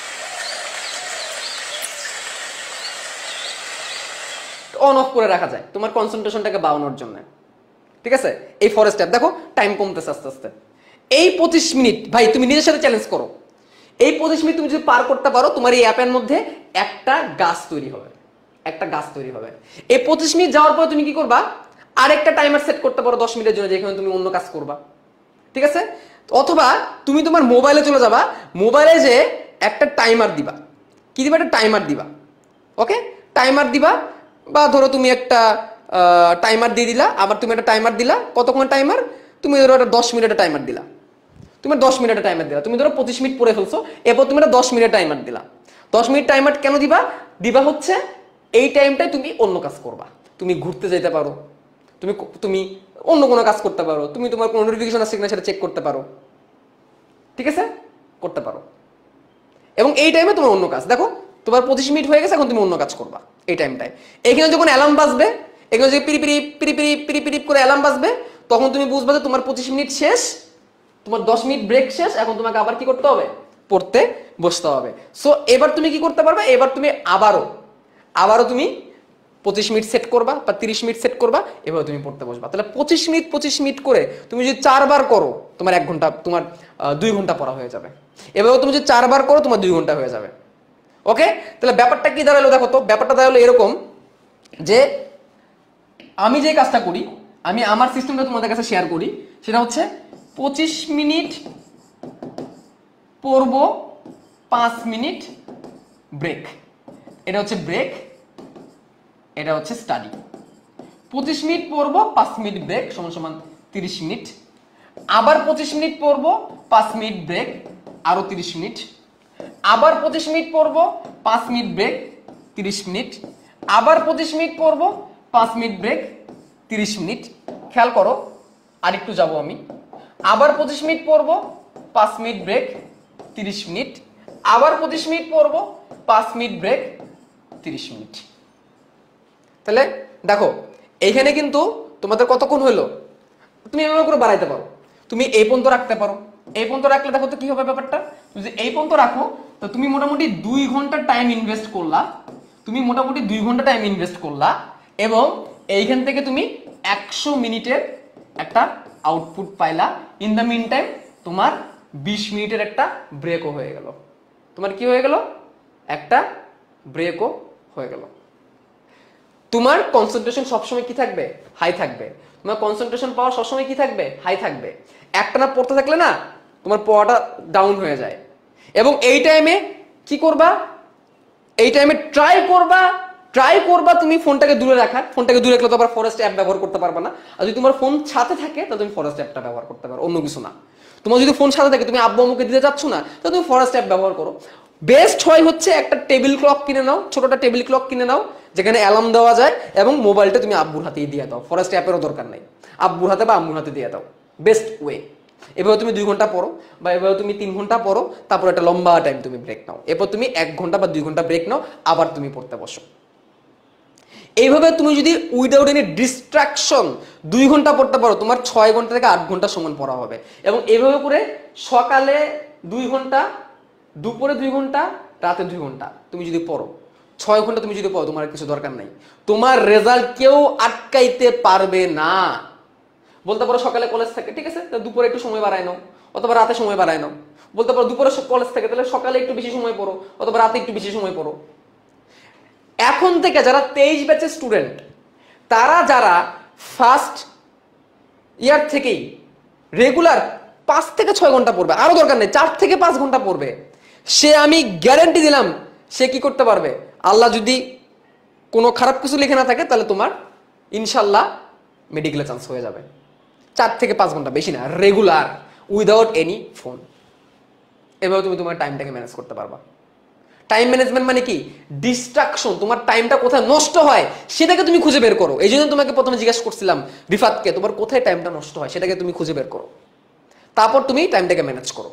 অন অফ করে রাখা যায় তোমার কনসেন্ট্রেশনটাকে বাড়ানোর জন্য। ঠিক আছে, এই ফরেস্ট অ্যাপ দেখো টাইম কমতেছে আস্তে আস্তে। এই পঁচিশ মিনিট ভাই তুমি নিজের সাথে চ্যালেঞ্জ করো, এই পঁচিশ মিনিট তুমি যদি পার করতে পারো, তোমার এই অ্যাপের মধ্যে একটা গাছ তৈরি হবে, একটা গাছ তৈরি হবে। এই পঁচিশ মিনিট যাওয়ার পর তুমি কি করবা? আরেকটা টাইমার সেট করতে পারো দশ মিনিটের জন্য, যেখানে তুমি অন্য কাজ করবা। ঠিক আছে, অথবা তুমি তোমার মোবাইলে চলে যাবা, মোবাইলে যে একটা টাইমার দিবা। কি দিবা? একটা টাইমার দিবা। ওকে, টাইমার দিবা, বা ধরো তুমি একটা টাইমার দিয়ে দিলা, আবার তুমি একটা টাইমার দিলা, কতক্ষণ টাইমার? তুমি ধরো একটা দশ মিনিটের টাইমার দিলা, তুমি দশ মিনিটের টাইমার দিলা, তুমি ধরো পঁচিশ মিনিট পরে ফেলছো, এরপর তুমি একটা দশ মিনিট টাইমার দিলা। দশ মিনিট টাইমার কেন দিবা? দিবা হচ্ছে এই টাইমটাই তুমি অন্য কাজ করবা, তুমি ঘুরতে যেতে পারো, তুমি তুমি অন্য কোনো কাজ করতে পারো, তুমি তোমার কোনো নোটিফিকেশন আছে কিনা সেটা চেক করতে পারো। ঠিক আছে, করতে পারো। এবং এই টাইমে তোমার অন্য কাজ, দেখো তোমার পঁচিশ মিনিট হয়ে গেছে, এখন তুমি অন্য কাজ করবা এই টাইমটায়। এখানে যখন অ্যালার্ম বাজবে, এখানে যদি পিরি পিরি পিরি পিরি পিরি পিরি করে অ্যালার্ম বাজবে, তখন তুমি বুঝবে যে তোমার পঁচিশ মিনিট শেষ, তোমার দশ মিনিট ব্রেক শেষ, এখন তোমাকে আবার কি করতে হবে, পড়তে বসতে হবে। সো এবার তুমি কি করতে পারবে, এবার তুমি আবারও আবারও তুমি পঁচিশ মিনিট সেট করবা বা তিরিশ মিনিট সেট করবা, এবার তুমি পড়তে বসবা। তাহলে পঁচিশ মিনিট পঁচিশ মিনিট করে তুমি যদি চারবার করো, তোমার এক ঘন্টা তোমার দুই ঘন্টা পড়া হয়ে যাবে। এবার তুমি যদি চারবার করো, তোমার দুই ঘন্টা হয়ে যাবে। ওকে, তাহলে ব্যাপারটা কি দাঁড়ালো দেখো তো, ব্যাপারটা দাঁড়ালো এরকম যে আমি যে কাজটা করি, আমি আমার সিস্টেমটা তোমাদের কাছে শেয়ার করি, সেটা হচ্ছে পঁচিশ মিনিট পড়বো, পাঁচ মিনিট ব্রেক, এটা হচ্ছে ব্রেক, এটা হচ্ছে স্টাডি। পঁচিশ মিনিট পড়বো, পাঁচ মিনিট ব্রেক, সমান সমান তিরিশ মিনিট। আবার পঁচিশ মিনিট পড়বো, পাঁচ মিনিট ব্রেক, আরো তিরিশ মিনিট। আবার পঁচিশ মিনিট পড়বো, পাঁচ মিনিট ব্রেক, তিরিশ মিনিট। আবার পঁচিশ মিনিট পড়বো, পাঁচ মিনিট ব্রেক, তিরিশ মিনিট। খেয়াল করো, আরেকটু যাবো আমি। আবার পঁচিশ মিনিট পড়বো, পাঁচ মিনিট ব্রেক, তিরিশ মিনিট। আবার পঁচিশ মিনিট পড়বো, পাঁচ মিনিট ব্রেক, তিরিশ মিনিট। তাহলে দেখো এইখানে কিন্তু তোমাদের কতক্ষণ হলো, তুমি এভাবে করে বাড়াইতে পারো, তুমি এই পর্যন্ত রাখতে পারো। এই পর্যন্ত রাখলে দেখো তো কি হবে ব্যাপারটা, যদি এই পর্যন্ত রাখো তো তুমি মোটামুটি দুই ঘন্টা টাইম ইনভেস্ট করলা, তুমি মোটামুটি দুই ঘন্টা টাইম ইনভেস্ট করলা, এবং এইখান থেকে তুমি একশো মিনিটের একটা আউটপুট পাইলা। ইন দ্য মিন টাইম তোমার বিশ মিনিটের একটা ব্রেকও হয়ে গেল। তোমার কি হয়ে গেল, একটা ব্রেকও হয়ে গেল। তোমার কনসেন্ট্রেশন সবসময় কি থাকবে, হাই থাকবে। তোমার কনসেন্ট্রেশন পাওয়ার সবসময় কি থাকবে, হাই থাকবে। একটানা পড়তে থাকলে না তোমার পড়াটা ডাউন হয়ে যায়। এবং এই টাইমে কি করবা, এই টাইমে ট্রাই করবা ট্রাই করবা তুমি ফোনটাকে দূরে রাখার। ফোনটাকে দূরে রাখলে তো আবার ফরেস্ট অ্যাপ ব্যবহার করতে পারবে না। আর যদি তোমার ফোন সাথে থাকে তাহলে তুমি ফরেস্ট অ্যাপটা ব্যবহার করতে পারো, অন্য কিছু না। তোমার যদি ফোন সাথে থাকে, তুমি আব্বু আম্মুকে দিতে চাচ্ছ না, তাহলে তুমি ফরেস্ট অ্যাপ ব্যবহার করো। বেস্ট হয় হচ্ছে একটা টেবিল ক্লক কিনে নাও, ছোটটা টেবিল ক্লক কিনে নাও, যেখানে অ্যালার্ম দেওয়া যায়, এবং মোবাইলটা তুমি আব্বুর হাতেই দিয়ে দাও। ফরেস্ট অ্যাপেরও দরকার নাই, আব্বুর হাতে বা আম্মুর হাতে দিয়ে দাও, বেস্ট ওয়ে। এভাবে তুমি দুই ঘন্টা পড়ো, বা এভাবে তুমি তিন ঘন্টা পড়ো, তারপর একটা লম্বা টাইম তুমি ব্রেক নাও, এরপর তুমি এক ঘন্টা বা দুই ঘন্টা ব্রেক নাও, আবার তুমি পড়তে বসো। এইভাবে তুমি যদি উইদাউট এনি ডিস্ট্রাকশন দুই ঘন্টা পড়তে পারো, তোমার ছয় ঘন্টা থেকে আট ঘন্টা সমান পড়া হবে। এবং এইভাবে করে সকালে দুই ঘন্টা, দুপুরে দুই ঘন্টা, রাতে দুই ঘন্টা তুমি যদি পড়ো, ছয় ঘন্টা তুমি যদি পড়ো, তোমার কিছু দরকার নাই। তোমার রেজাল্ট কেউ আটকাইতে পারবে না। বলতে পারো সকালে কলেজ থাকে, ঠিক আছে, দুপুরে একটু সময় বাড়ায় নাও, অথবা রাতে সময় বাড়ায় নাও। বলতে পারো দুপুরে কলেজ থাকে, তাহলে সকালে একটু বেশি সময় পড়ো, অথবা রাতে একটু বেশি সময় পড়ো। এখন থেকে যারা তেইশ ব্যাচের স্টুডেন্ট, তারা যারা ফার্স্ট ইয়ার থেকেই রেগুলার পাঁচ থেকে ছয় ঘন্টা পড়বে, আরো দরকার নেই চার থেকে পাঁচ ঘন্টা পড়বে, সে আমি গ্যারান্টি দিলাম সে কি করতে পারবে, আল্লাহ যদি কোনো খারাপ কিছু লিখে না থাকে, তাহলে তোমার ইনশাল্লাহ মেডিকেলে চান্স হয়ে যাবে। চার থেকে পাঁচ ঘন্টা, বেশি না, রেগুলার, উইদাউট এনি ফোন। এভাবে তুমি তোমার টাইমটাকে ম্যানেজ করতে পারবা। টাইম ম্যানেজমেন্ট মানে কি, ডিস্ট্রাকশন, তোমার টাইমটা কোথায় নষ্ট হয় সেটাকে তুমি খুঁজে বের করো। এই জন্য তোমাকে প্রথমে জিজ্ঞাসা করছিলাম রিফাতকে, তোমার কোথায় টাইমটা নষ্ট হয় সেটাকে তুমি খুঁজে বের করো, তারপর তুমি টাইমটাকে ম্যানেজ করো।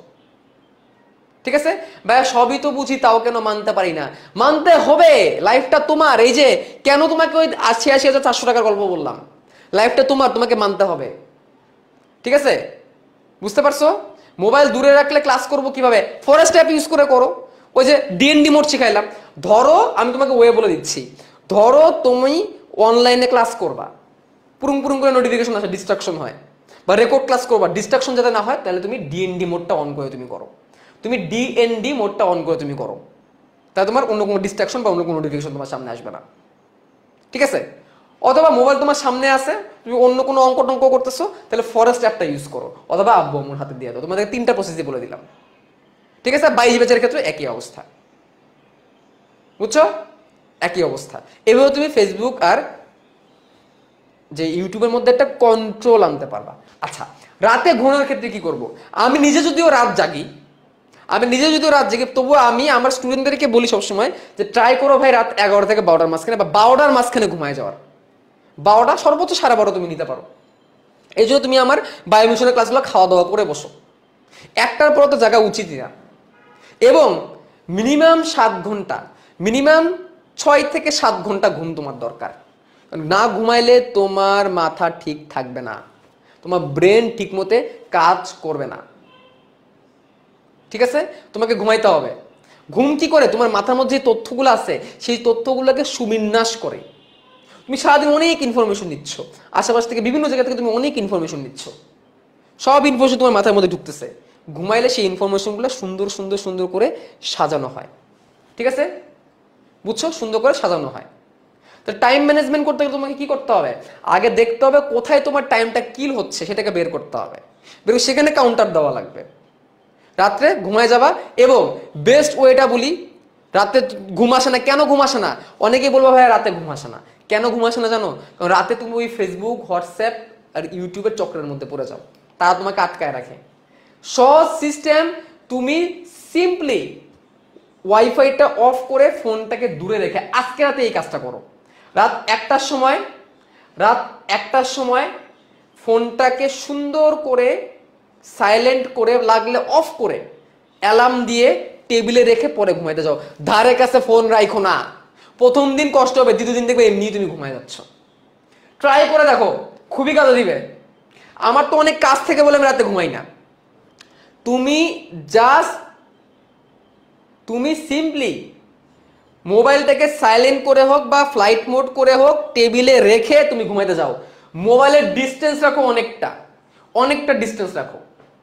ঠিক আছে ভাইয়া, সবই তো বুঝি, তাও কেন মানতে পারি না? মানতে হবে, লাইফটা তোমার। এই যে কেন তোমাকে ওই আশি আশি হাজার চারশো টাকার গল্প বললাম, লাইফটা তোমার, তোমাকে মানতে হবে। ঠিক আছে, বুঝতে পারছো? মোবাইল দূরে রাখলে ক্লাস করবো কিভাবে, ফরেস্ট অ্যাপ ইউজ করে করো। ওই যে ডিএনডি মোড শিখাইলাম, ধরো আমি তোমাকে ওয়ে বলে দিচ্ছি, ধরো তুমি অনলাইনে ক্লাস করবা, পুরুং পুরুং করে নোটিফিকেশন আসে, ডিস্ট্রাকশন হয়, বা রেকর্ড ক্লাস করবা, ডিস্ট্রাকশন যাতে না হয়, তাহলে তুমি ডিএনডি মোডটা অন করে তুমি করো। তুমি ডিএনডি মোডটা অন করে তুমি করো, তাহলে তোমার অন্য কোনো ডিস্ট্রাকশন বা অন্য কোনো নোটিফিকেশন তোমার সামনে আসবে না। ঠিক আছে? অথবা মোবাইল তোমার সামনে আছে, তুমি অন্য কোনো অঙ্ক টঙ্ক করতেছো, তাহলে ফরেস্ট অ্যাপটা ইউজ করো, অথবা আব্বু আম্মুর হাতে দিয়ে দাও। তোমাদের তিনটা প্রসেসই বলে দিলাম। ঠিক আছে, বাইশ ব্যাচের ক্ষেত্রে একই অবস্থা, বুঝছো? একই অবস্থা। এভাবে তুমি ফেসবুক আর যে ইউটিউবের মধ্যে একটা কন্ট্রোল আনতে পারবা। আচ্ছা, রাতে ঘুমানোর ক্ষেত্রে কি করব? আমি নিজে যদিও রাত জাগি, আমি নিজে যদিও রাত জাগি, তবুও আমি আমার স্টুডেন্টদেরকে বলি সবসময় যে ট্রাই করো ভাই রাত এগারো থেকে বারোটার মাঝখানে, বা বারোটার মাঝখানে ঘুমায় যাওয়ার। বারোটা সর্বোচ্চ সাড়ে বারো তুমি নিতে পারো। এই জন্য তুমি আমার বায়োমিশনের ক্লাসগুলো খাওয়া দাওয়া করে বসো। একটার পর তো জায়গা উচিতই না। এবং মিনিমাম সাত ঘন্টা মিনিমাম ছয় থেকে সাত ঘন্টা ঘুম তোমার দরকার। না ঘুমাইলে তোমার মাথা ঠিক থাকবে না, তোমার ব্রেন ঠিক মতে কাজ করবে না। ঠিক আছে, তোমাকে ঘুমাইতে হবে। ঘুম কি করে? তোমার মাথার মধ্যে যে তথ্যগুলো আছে সেই তথ্যগুলোকে সুবিন্যাস করে। তুমি সারাদিন অনেক ইনফরমেশন নিচ্ছ, আশেপাশ থেকে বিভিন্ন জায়গা থেকে তুমি অনেক ইনফরমেশন নিচ্ছ, সব ইনফরমেশন তোমার মাথার মধ্যে ঢুকতেছে। ঘুমাইলে সেই ইনফরমেশনগুলো সুন্দর সুন্দর সুন্দর করে সাজানো হয়। ঠিক আছে, বুঝছো? সুন্দর করে সাজানো হয়। তো টাইম ম্যানেজমেন্ট করতে গেলে তোমাকে কি করতে হবে? আগে দেখতে হবে কোথায় তোমার টাইমটা কিল হচ্ছে, সেটাকে বের করতে হবে। বের সেখানে কাউন্টার দেওয়া লাগবে। রাত্রে ঘুমায় যাবা, এবং বেস্ট ওয়েটা বলি, রাতে ঘুম আসে না। কেন ঘুম আসে না? অনেকেই বলবো ভাই রাতে ঘুম আসে না। কেন ঘুম আসে না জানো? কারণ রাতে তুমি ওই ফেসবুক, হোয়াটসঅ্যাপ আর ইউটিউবের চক্রের মধ্যে পড়ে যাও, তারা তোমাকে আটকায় রাখে। সহজ সিস্টেম, তুমি সিম্পলি ওয়াইফাইটা অফ করে ফোনটাকে দূরে রেখে আজকে রাতে এই কাজটা করো। রাত একটার সময় রাত একটার সময় ফোনটাকে সুন্দর করে সাইলেন্ট করে, লাগলে অফ করে অ্যালার্ম দিয়ে টেবিলে রেখে পরে ঘুমাইতে যাও। ধারে কাছে ফোন রাখো না। প্রথম দিন কষ্ট হবে, দ্বিতীয় দিন দেখবে এমনি তুমি ঘুমাই যাচ্ছ। ট্রাই করে দেখো, খুবই কাজে দিবে। আমার তো অনেক কাজ থেকে বলে আমি রাতে ঘুমাই না। তুমি জাস্ট তুমি সিম্পলি মোবাইলটাকে সাইলেন্ট করে হোক বা ফ্লাইট মোড করে হোক টেবিলে রেখে তুমি ঘুমাইতে যাও। মোবাইলের ডিস্টেন্স রাখো, অনেকটা অনেকটা ডিস্টেন্স রাখো।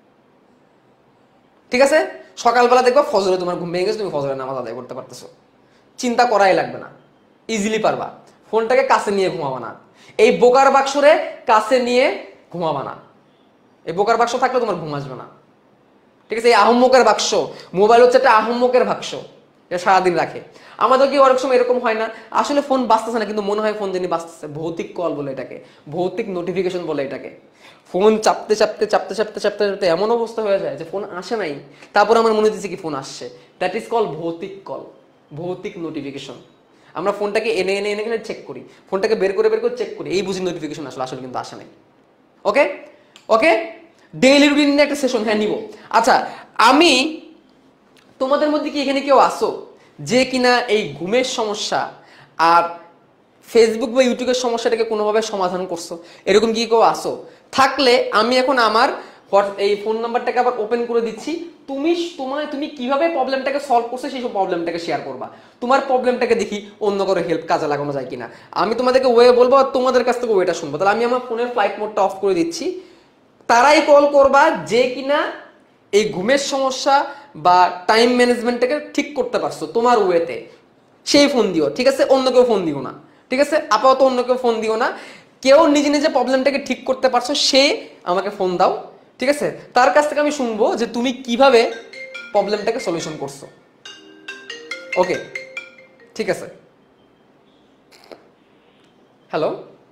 ঠিক আছে, সকালবেলা দেখবা ফজরে তোমার ঘুম ভেঙে গেছে, তুমি ফজরের নামাজ আদায় করতে পারতেছো। চিন্তা করাই লাগবে না, ইজিলি পারবা। ফোনটাকে কাছে নিয়ে ঘুমাবা না। এই বোকার বাক্সরে কাছে নিয়ে ঘুমাবা না। এই বোকার বাক্স থাকলে তোমার ঘুম আসবে না। ঠিক আছে, এই আহম্মকের বাক্স, মোবাইল হচ্ছে একটা আহম্মকের বাক্স, এটা সারাদিন রাখে। আমাদের কি অনেক সময় এরকম হয় না, আসলে ফোন বাজতেছে না কিন্তু মনে হয় ফোন যিনি বাজতেছে। ভৌতিক কল বলে এটাকে, ভৌতিক নোটিফিকেশন বলে এটাকে। ফোন চাপতে চাপতে চাপতে চাপতে চাপতে চাপতে এমন অবস্থা হয়ে যায় যে ফোন আসে নাই, তারপর আমার মনে হচ্ছে কি ফোন আসছে। দ্যাট ইজ কল ভৌতিক কল, ভৌতিক নোটিফিকেশন। আমরা ফোনটাকে এনে এনে এনে এনে চেক করি, ফোনটাকে বের করে বের করে চেক করি, এই বুঝি নোটিফিকেশন আসলে, আসলে কিন্তু আসে নাই। ওকে ওকে ডেইলি রুটিন নিয়ে একটা সেশন হ্যাঁ নিব। আচ্ছা, আমি তোমাদের মধ্যে কি এখানে কেউ আসো যে কিনা এই ঘুমের সমস্যা আর ফেসবুক বা ইউটিউবের সমস্যাটাকে কোনোভাবে সমাধান করছো? এরকম কি কেউ আসো? থাকলে আমি এখন আমার এই ফোন নাম্বারটাকে আবার ওপেন করে দিচ্ছি। তুমি তোমার তুমি কিভাবে প্রবলেমটাকে সলভ করছো সেই সব প্রবলেমটাকে শেয়ার করবা। তোমার প্রবলেমটাকে দেখি অন্য কারো হেল্প কাজে লাগানো যায় কিনা। আমি তোমাদেরকে ওয়ে বলবো আর তোমাদের কাছ থেকে ওয়েটা শুনবো। তাহলে আমি আমার ফোনের ফ্লাইট মোডটা অফ করে দিচ্ছি। তারাই কল করবা যে কিনা এই ঘুমের সমস্যা বা টাইম ম্যানেজমেন্টটাকে ঠিক করতে পারছো তোমার ওয়েতে, সেই ফোন দিও। ঠিক আছে, অন্য কেউ ফোন দিও না। ঠিক আছে, আপাতত অন্য কেউ ফোন দিও না। কেউ নিজে নিজে প্রবলেমটাকে ঠিক করতে পারছো সে আমাকে ফোন দাও। ঠিক আছে, তার কাছ থেকে আমি শুনবো যে তুমি কিভাবে প্রবলেমটাকে সলিউশন করছো। ওকে, ঠিক আছে। হ্যালো,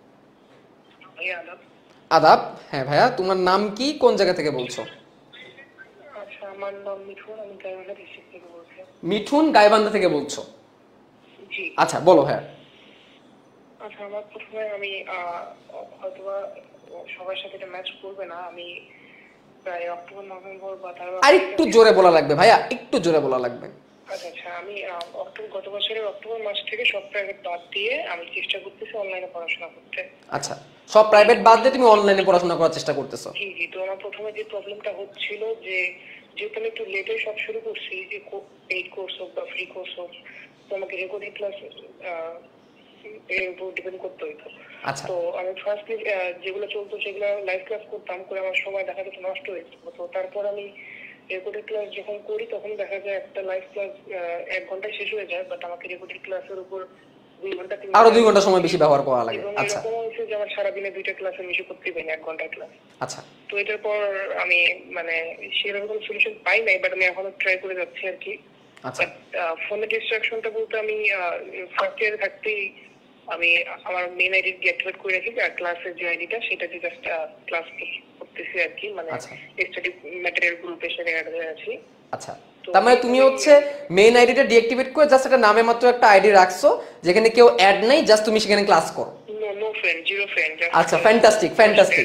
আদাব। হ্যাঁ ভাইয়া, তোমার নাম কি, কোন জায়গা থেকে বলছো? আচ্ছা, আমার নাম মিঠুন, আমি গাইবান্ধা ডিস্ট্রিক্ট থেকে বলছি। মিঠুন, গাইবান্ধা থেকে বলছো? জি। আচ্ছা, বলো। হ্যাঁ, আচ্ছা, আমার প্রথমে আমি হয়তোবা সবার সাথে এটা ম্যাচ করবে না, আমি প্রায় অক্টোবর নভেম্বর বা তার আর একটু জোরে বলা লাগবে ভাইয়া, একটু জোরে বলা লাগবে। আচ্ছা আচ্ছা আমি অক্টোবর গত বছরের অক্টোবর মাস থেকে সব প্রাইভেট বাদ দিয়ে আমি চেষ্টা করতেছি অনলাইনে পড়াশোনা করতে। আচ্ছা, সব প্রাইভেট বাদ দিয়ে তুমি অনলাইনে পড়াশোনা করার চেষ্টা করতেছো? জি জি। তো আমার প্রথমে যে প্রবলেমটা হচ্ছিল যে যেহেতু আমি একটু লেটে সব শুরু করছি, যে পেইড কোর্স হোক বা ফ্রি কোর্স হোক, তো আমাকে রেকর্ডিং ক্লাস এর উপর ডিপেন্ড করতে হইতো। আচ্ছা, তো আমি ফার্স্টলি যেগুলো চলতো সেগুলো লাইভ ক্লাস করতাম, করে আমার সময় দেখা যেত নষ্ট হয়েছে। তো তারপর আমি রেকর্ডিং ক্লাস যখন করি তখন দেখা যায় একটা লাইভ ক্লাস এক ঘন্টায় শেষ হয়ে যায়, বাট আমাকে রেকর্ডিং ক্লাসের উপর দুই ঘন্টা তিন আরো দুই ঘন্টা সময় বেশি ব্যবহার করা লাগে। আচ্ছা, এরকম হয়েছে যে আমার সারাদিনে দুইটা ক্লাসের বেশি করতে পারি না, এক ঘন্টার ক্লাস। আচ্ছা। তো এটার পর আমি মানে সেরকম সলিউশন পাই নাই, বাট আমি এখনো ট্রাই করে যাচ্ছি আর কি। আচ্ছা, ফোনের ডিস্ট্রাকশনটা বলতে আমি ফার্স্ট ইয়ারে থাকতেই আমি আমার মেইন আইডি ডিঅ্যাক্টিভেট করে রাখি, আর ক্লাসের যে আইডিটা সেটা দিয়ে জাস্ট ক্লাস করতেছি আর কি, মানে স্টাডি ম্যাটেরিয়াল গ্রুপে সেটা অ্যাড হয়ে আছি। আচ্ছা, তার মানে তুমি হচ্ছে মেইন আইডিটা ডিঅ্যাক্টিভেট করে জাস্ট একটা নামে মাত্র একটা আইডি রাখছো যেখানে কেউ অ্যাড নাই, জাস্ট তুমি সেখানে ক্লাস করো। No no friend, zero friend. আচ্ছা, ফ্যান্টাস্টিক ফ্যান্টাস্টিক।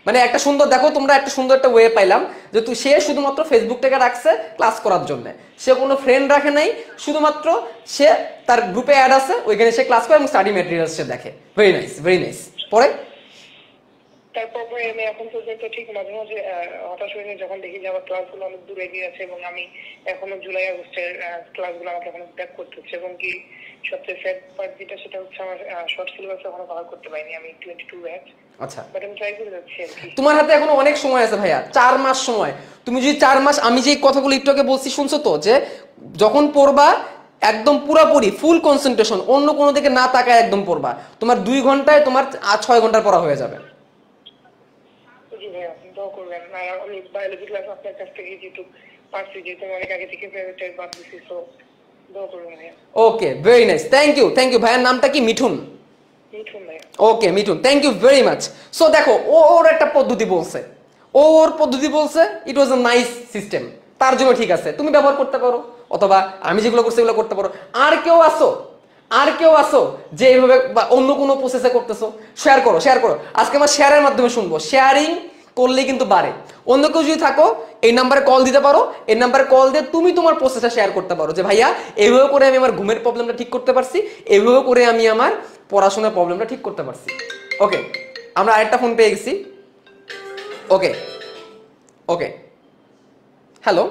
মানে একটা সুন্দর দেখো তোমরা একটা সুন্দর একটা ওয়ে পাইলাম যে তুই সে শুধুমাত্র ফেসবুকটাকে রাখছে ক্লাস করার জন্য, সে কোনো ফ্রেন্ড রাখে নাই, শুধুমাত্র সে তার গ্রুপে অ্যাড আছে ওইখানে সে ক্লাস করে এবং স্টাডি ম্যাটেরিয়ালস সে দেখে। Very nice, very nice. পরে তারপর ভাই আমি এখন পর্যন্ত ঠিক মাঝে মাঝে হতাশ হয়ে যাই যখন দেখি যে আমার ক্লাসগুলো অনেক দূরে এগিয়ে আছে এবং আমি এখনো জুলাই আগস্টের ক্লাসগুলো আমাকে এখনো ব্যাক করতে হচ্ছে, এবং কি সবচেয়ে স্যাড পার্ট যেটা সেটা হচ্ছে আমার শর্ট সিলেবাস এখনো কভার করতে পারিনি আমি টোয়েন্টি টু ব্যাচ। আচ্ছা, বাট আমি ট্রাই করে যাচ্ছি আর কি। তোমার হাতে এখনো অনেক সময় আছে ভাইয়া, চার মাস সময়। তুমি যদি চার মাস, আমি যে কথাগুলো একটু আগে বলছি শুনছো তো, যে যখন পড়বা একদম পুরাপুরি ফুল কনসেন্ট্রেশন, অন্য কোনো দিকে না তাকায় একদম পড়বা, তোমার দুই ঘন্টায় তোমার ছয় ঘন্টার পড়া হয়ে যাবে। জি ভাইয়া, দোয়া করবেন। আর আমি বায়োলজি ক্লাস আপনার কাছ থেকে যেহেতু পারছি, যেহেতু আমি অনেক আগে থেকে প্রাইভেট বাদ দিচ্ছি, সো দোয়া করবেন ভাইয়া। Okay, very nice, thank you, thank you. ভাইয়ার নামটা কি? মিঠুন। মিঠুন ভাইয়া। Okay Mithun, thank you very much. So দেখো, ও ওর একটা পদ্ধতি বলছে, ও ওর পদ্ধতি বলছে, ইট ওয়াজ আ নাইস সিস্টেম, তার জন্য ঠিক আছে, তুমি ব্যবহার করতে পারো, অথবা আমি যেগুলো করছি এগুলো করতে পারো। আর কেউ আসো, আর কেউ আসো যে এইভাবে বা অন্য কোনো প্রসেসে করতেছো, শেয়ার করো, শেয়ার করো। আজকে আমার শেয়ারের মাধ্যমে শুনবো, শেয়ারিং করলেই কিন্তু বাড়ে। অন্য কেউ যদি থাকো এই নাম্বারে কল দিতে পারো, এই নাম্বারে কল দিয়ে তুমি তোমার প্রসেসটা শেয়ার করতে পারো যে ভাইয়া এইভাবে করে আমি আমার ঘুমের প্রবলেমটা ঠিক করতে পারছি, এইভাবে করে আমি আমার পড়াশোনার প্রবলেমটা ঠিক করতে পারছি। ওকে, আমরা আরেকটা ফোন পেয়ে গেছি। ওকে ওকে, হ্যালো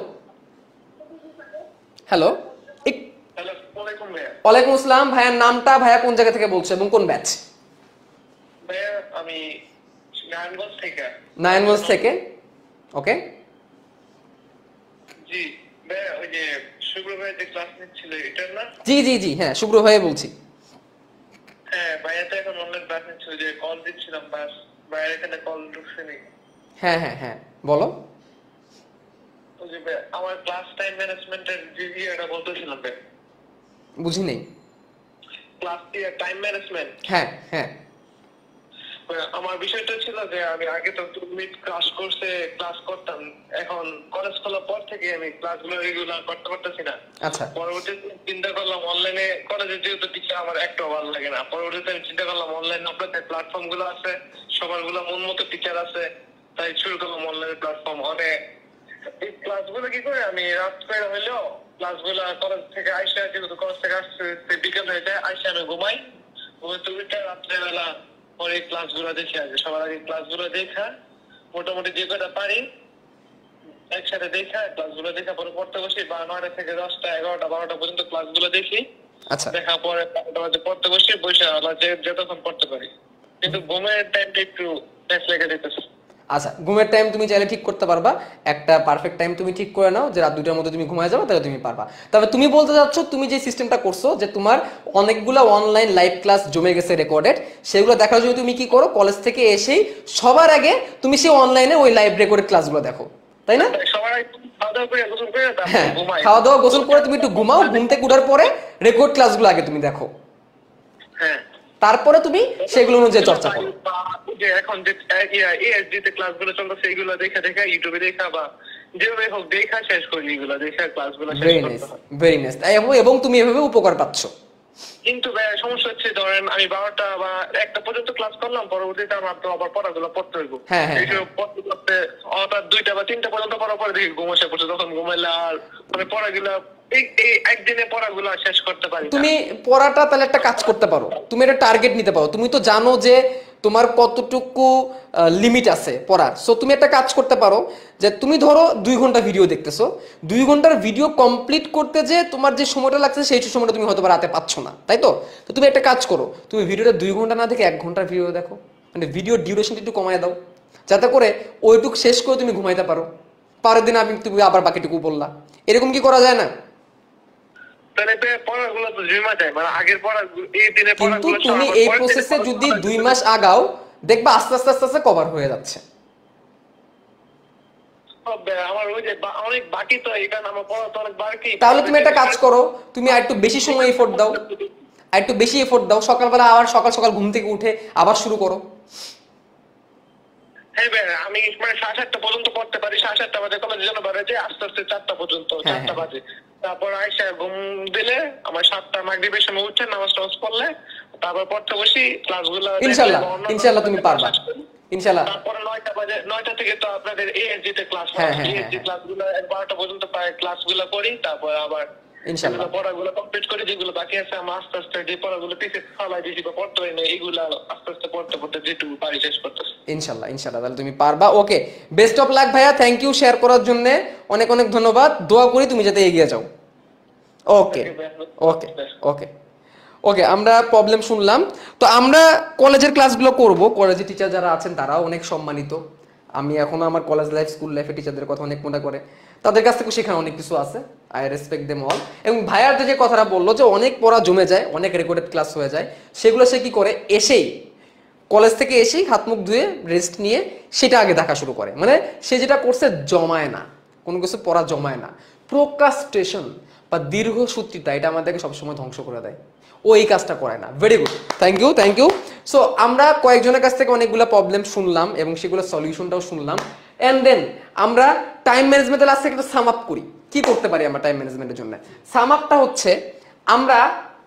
হ্যালো, ওয়ালাইকুম আসসালাম। ভাইয়ার নামটা, ভাইয়া কোন জায়গা থেকে বলছো এবং কোন ব্যাচ? ভাইয়া আমি নারায়ণগঞ্জ থেকে। নারায়ণগঞ্জ থেকে, ওকে। জি ভাইয়া, ওই যে শুক্র ভাইয়া যে ক্লাস নিচ্ছিল এটা না? জি জি জি, হ্যাঁ শুভ্র ভাইয়া বলছি। হ্যাঁ ভাইয়া, তো এখন অনলাইন ক্লাস নিচ্ছিল, যে কল দিচ্ছিলাম, বাস ভাইয়ার এখানে কল ঢুকছেনি। হ্যাঁ হ্যাঁ হ্যাঁ, বলো। ওই যে ভাইয়া আমার ক্লাস টাইম ম্যানেজমেন্টের যে ইয়েটা বলতেছিলাম ভাইয়া, বুঝি নেই। Class time management. হ্যাঁ হ্যাঁ, আমার বিষয়টা ছিল যে আমি আগে তো তুমি ক্লাস কোর্সে ক্লাস করতাম, এখন কলেজ খোলার পর থেকে আমি ক্লাসগুলো রেগুলার করতে পারতেছি না। আচ্ছা, পরবর্তীতে চিন্তা করলাম অনলাইনে কলেজে যেহেতু টিচার আমার একটাও ভালো লাগে না, পরবর্তীতে আমি চিন্তা করলাম অনলাইন আপনাদের প্ল্যাটফর্ম গুলো আছে, সবার গুলো মন মতো টিচার আছে, তাই শুরু করলাম অনলাইন প্ল্যাটফর্ম। অনেক এই ক্লাসগুলো কি করে আমি রাত করে হইলেও ক্লাসগুলো কলেজ থেকে আইসা, যেহেতু কলেজ থেকে আসতে বিকেল হয়ে যায়, আইসা আমি ঘুমাই, ঘুমাতে উঠে রাত্রেবেলা পরে ক্লাসগুলো দেখে আসবে। সবার আগে ক্লাসগুলো দেখা মোটামুটি যে কটা পারি একসাথে দেখা ক্লাসগুলো দেখা পরে পড়তে বসি, বা নয়টা থেকে দশটা এগারোটা বারোটা পর্যন্ত ক্লাসগুলো দেখি। আচ্ছা, দেখা পরে পড়তে বসি, বসে যতক্ষণ পড়তে পারি, কিন্তু ঘুমের টাইমটা একটু টেস্ট লেগে যেতেছে। আচ্ছা, ঘুমের টাইম তুমি চাইলে ঠিক করতে পারবা, একটা পারফেক্ট টাইম তুমি ঠিক করে নাও যে রাত দুটার মধ্যে তুমি ঘুমায় যাবে, তাহলে তুমি পারবা। তবে তুমি বলতে যাচ্ছ তুমি যে সিস্টেমটা করছো যে তোমার অনেকগুলো অনলাইন লাইভ ক্লাস জমে গেছে রেকর্ডেড, সেগুলো দেখার জন্য তুমি কি করো, কলেজ থেকে এসেই সবার আগে তুমি সেই অনলাইনে ওই লাইভ রেকর্ডেড ক্লাসগুলো দেখো, তাই না? হ্যাঁ, খাওয়া দাওয়া গোসল করে তুমি একটু ঘুমাও, ঘুম থেকে উঠার পরে রেকর্ড ক্লাসগুলো আগে তুমি দেখো, হ্যাঁ, তারপরে তুমি সেগুলো অনুযায়ী চর্চা করো। যে এখন যে এএসডি তে ক্লাসগুলো চলতেছে এইগুলো দেখা দেখা ইউটিউবে দেখা বা যেভাবে হোক দেখা শেষ করি, এগুলো দেখা ক্লাসগুলো শেষ করতে হয়। ভেরি নাইস, এবং তুমি এভাবে উপকার পাচ্ছ। কিন্তু সমস্যা হচ্ছে ধরেন আমি বারোটা বা একটা পর্যন্ত ক্লাস করলাম, পরবর্তীতে আমার তো আবার পড়াগুলো পড়তে হইব, এইসব পড়তে পড়তে হঠাৎ দুইটা বা তিনটা পর্যন্ত পড়ার পরে দেখি ঘুম এসে পড়ছে, তখন ঘুমাইলে আর মানে পড়াগুলো এই এই একদিনে পড়াগুলো শেষ করতে পারি। তুমি পড়াটা তাহলে একটা কাজ করতে পারো, তুমি একটা টার্গেট নিতে পারো, তুমি তো জানো যে তোমার কতটুকু লিমিট আছে পড়ার। সো তুমি একটা কাজ করতে পারো যে তুমি ধরো দুই ঘন্টা ভিডিও দেখতেছো, দুই ঘন্টার ভিডিও কমপ্লিট করতে যে তোমার যে সময়টা লাগছে সেই সময়টা তুমি হয়তো রাতে পাচ্ছ না, তাই তো? তো তুমি একটা কাজ করো, তুমি ভিডিওটা দুই ঘন্টা না দেখে এক ঘন্টার ভিডিও দেখো, মানে ভিডিও ডিউরেশনটা একটু কমায় দাও, যাতে করে ওইটুকু শেষ করে তুমি ঘুমাইতে পারো, পরের দিন আমি তুমি আবার বাকিটুকু বললা। এরকম কি করা যায় না? কিন্তু তুমি এই প্রসেসে যদি দুই মাস আগাও, দেখবা আস্তে আস্তে আস্তে আস্তে কভার হয়ে যাচ্ছে। তাহলে তুমি একটা কাজ করো, তুমি আর একটু বেশি সময় এফোর্ট দাও, আর একটু বেশি এফোর্ট দাও, সকালবেলা আবার সকাল সকাল ঘুম থেকে উঠে আবার শুরু করো। আমি মানে সাড়ে সাতটা পর্যন্ত পড়তে পারি, সাড়ে সাতটা বাজে কলেজের জন্য বেরোতে আস্তে আস্তে চারটা পর্যন্ত, চারটা বাজে, তারপর আইসা ঘুম দিলে আমার সাতটা মাগরিবের সময় উঠে নামাজ টামাজ পড়লে তারপর পড়তে বসি, ক্লাসগুলো ইনশাআল্লাহ ইনশাআল্লাহ তুমি পারবা, ইনশাআল্লাহ। তারপরে নয় নয়টা বাজে, নয়টা থেকে তো আপনাদের এএসজি তে ক্লাস হ্যাঁ, হয়, হ্যাঁ, এএসজি হ্যাঁ। ক্লাসগুলো বারোটা পর্যন্ত প্রায় ক্লাসগুলো করি, তারপর আবার ইনশাল্লাহ। এগুলো পড়াগুলো কমপ্লিট করে যেগুলো বাকি আছে আমার আস্তে আস্তে যে পড়াগুলো পিছিয়ে ফালাই দিয়েছি বা পড়তে হয় না এগুলো আস্তে আস্তে পড়তে পড়তে যেটুকু পারি শেষ করতেছি। ইনশাল্লাহ ইনশাল্লাহ তাহলে তুমি পারবা। ওকে, বেস্ট অফ লাক ভাইয়া, থ্যাংক ইউ শেয়ার করার জন্য, অনেক অনেক ধন্যবাদ। দোয়া করি তুমি যাতে এগিয়ে যাও। ওকে ওকে ওকে ওকে আমরা প্রবলেম শুনলাম। তো আমরা কলেজের ক্লাসগুলো করব, কলেজের টিচার যারা আছেন তারাও অনেক সম্মানিত। আমি এখনো আমার কলেজ লাইফ স্কুল লাইফে টিচারদের কথা অনেক মনে করে, তাদের কাছ থেকে শেখার অনেক কিছু আছে। I respect them all. এবং ভাইয়ার যে কথাটা বললো যে অনেক পড়া জমে যায়, অনেক রেকর্ডেড ক্লাস হয়ে যায়, সেগুলো সে কি করে, এসেই কলেজ থেকে এসেই হাত মুখ ধুয়ে রেস্ট নিয়ে সেটা আগে দেখা শুরু করে। মানে সে যেটা করছে জমায় না, কোনো কিছু পড়া জমায় না। প্রোক্রাস্টেশন বা দীর্ঘসূত্রিতা এটা আমাদেরকে সবসময় ধ্বংস করে দেয়। ও এই কাজটা করে না। Very good, thank you thank you. So আমরা কয়েকজনের কাছ থেকে অনেকগুলো প্রবলেম শুনলাম এবং সেগুলো সলিউশনটাও শুনলাম। অ্যান্ড দেন আমরা টাইম ম্যানেজমেন্টের লাস্ট থেকে একটু সাম আপ করি। কি করতে পারি আমরা টাইম ম্যানেজমেন্টের জন্য? সাম আপটা হচ্ছে, আমরা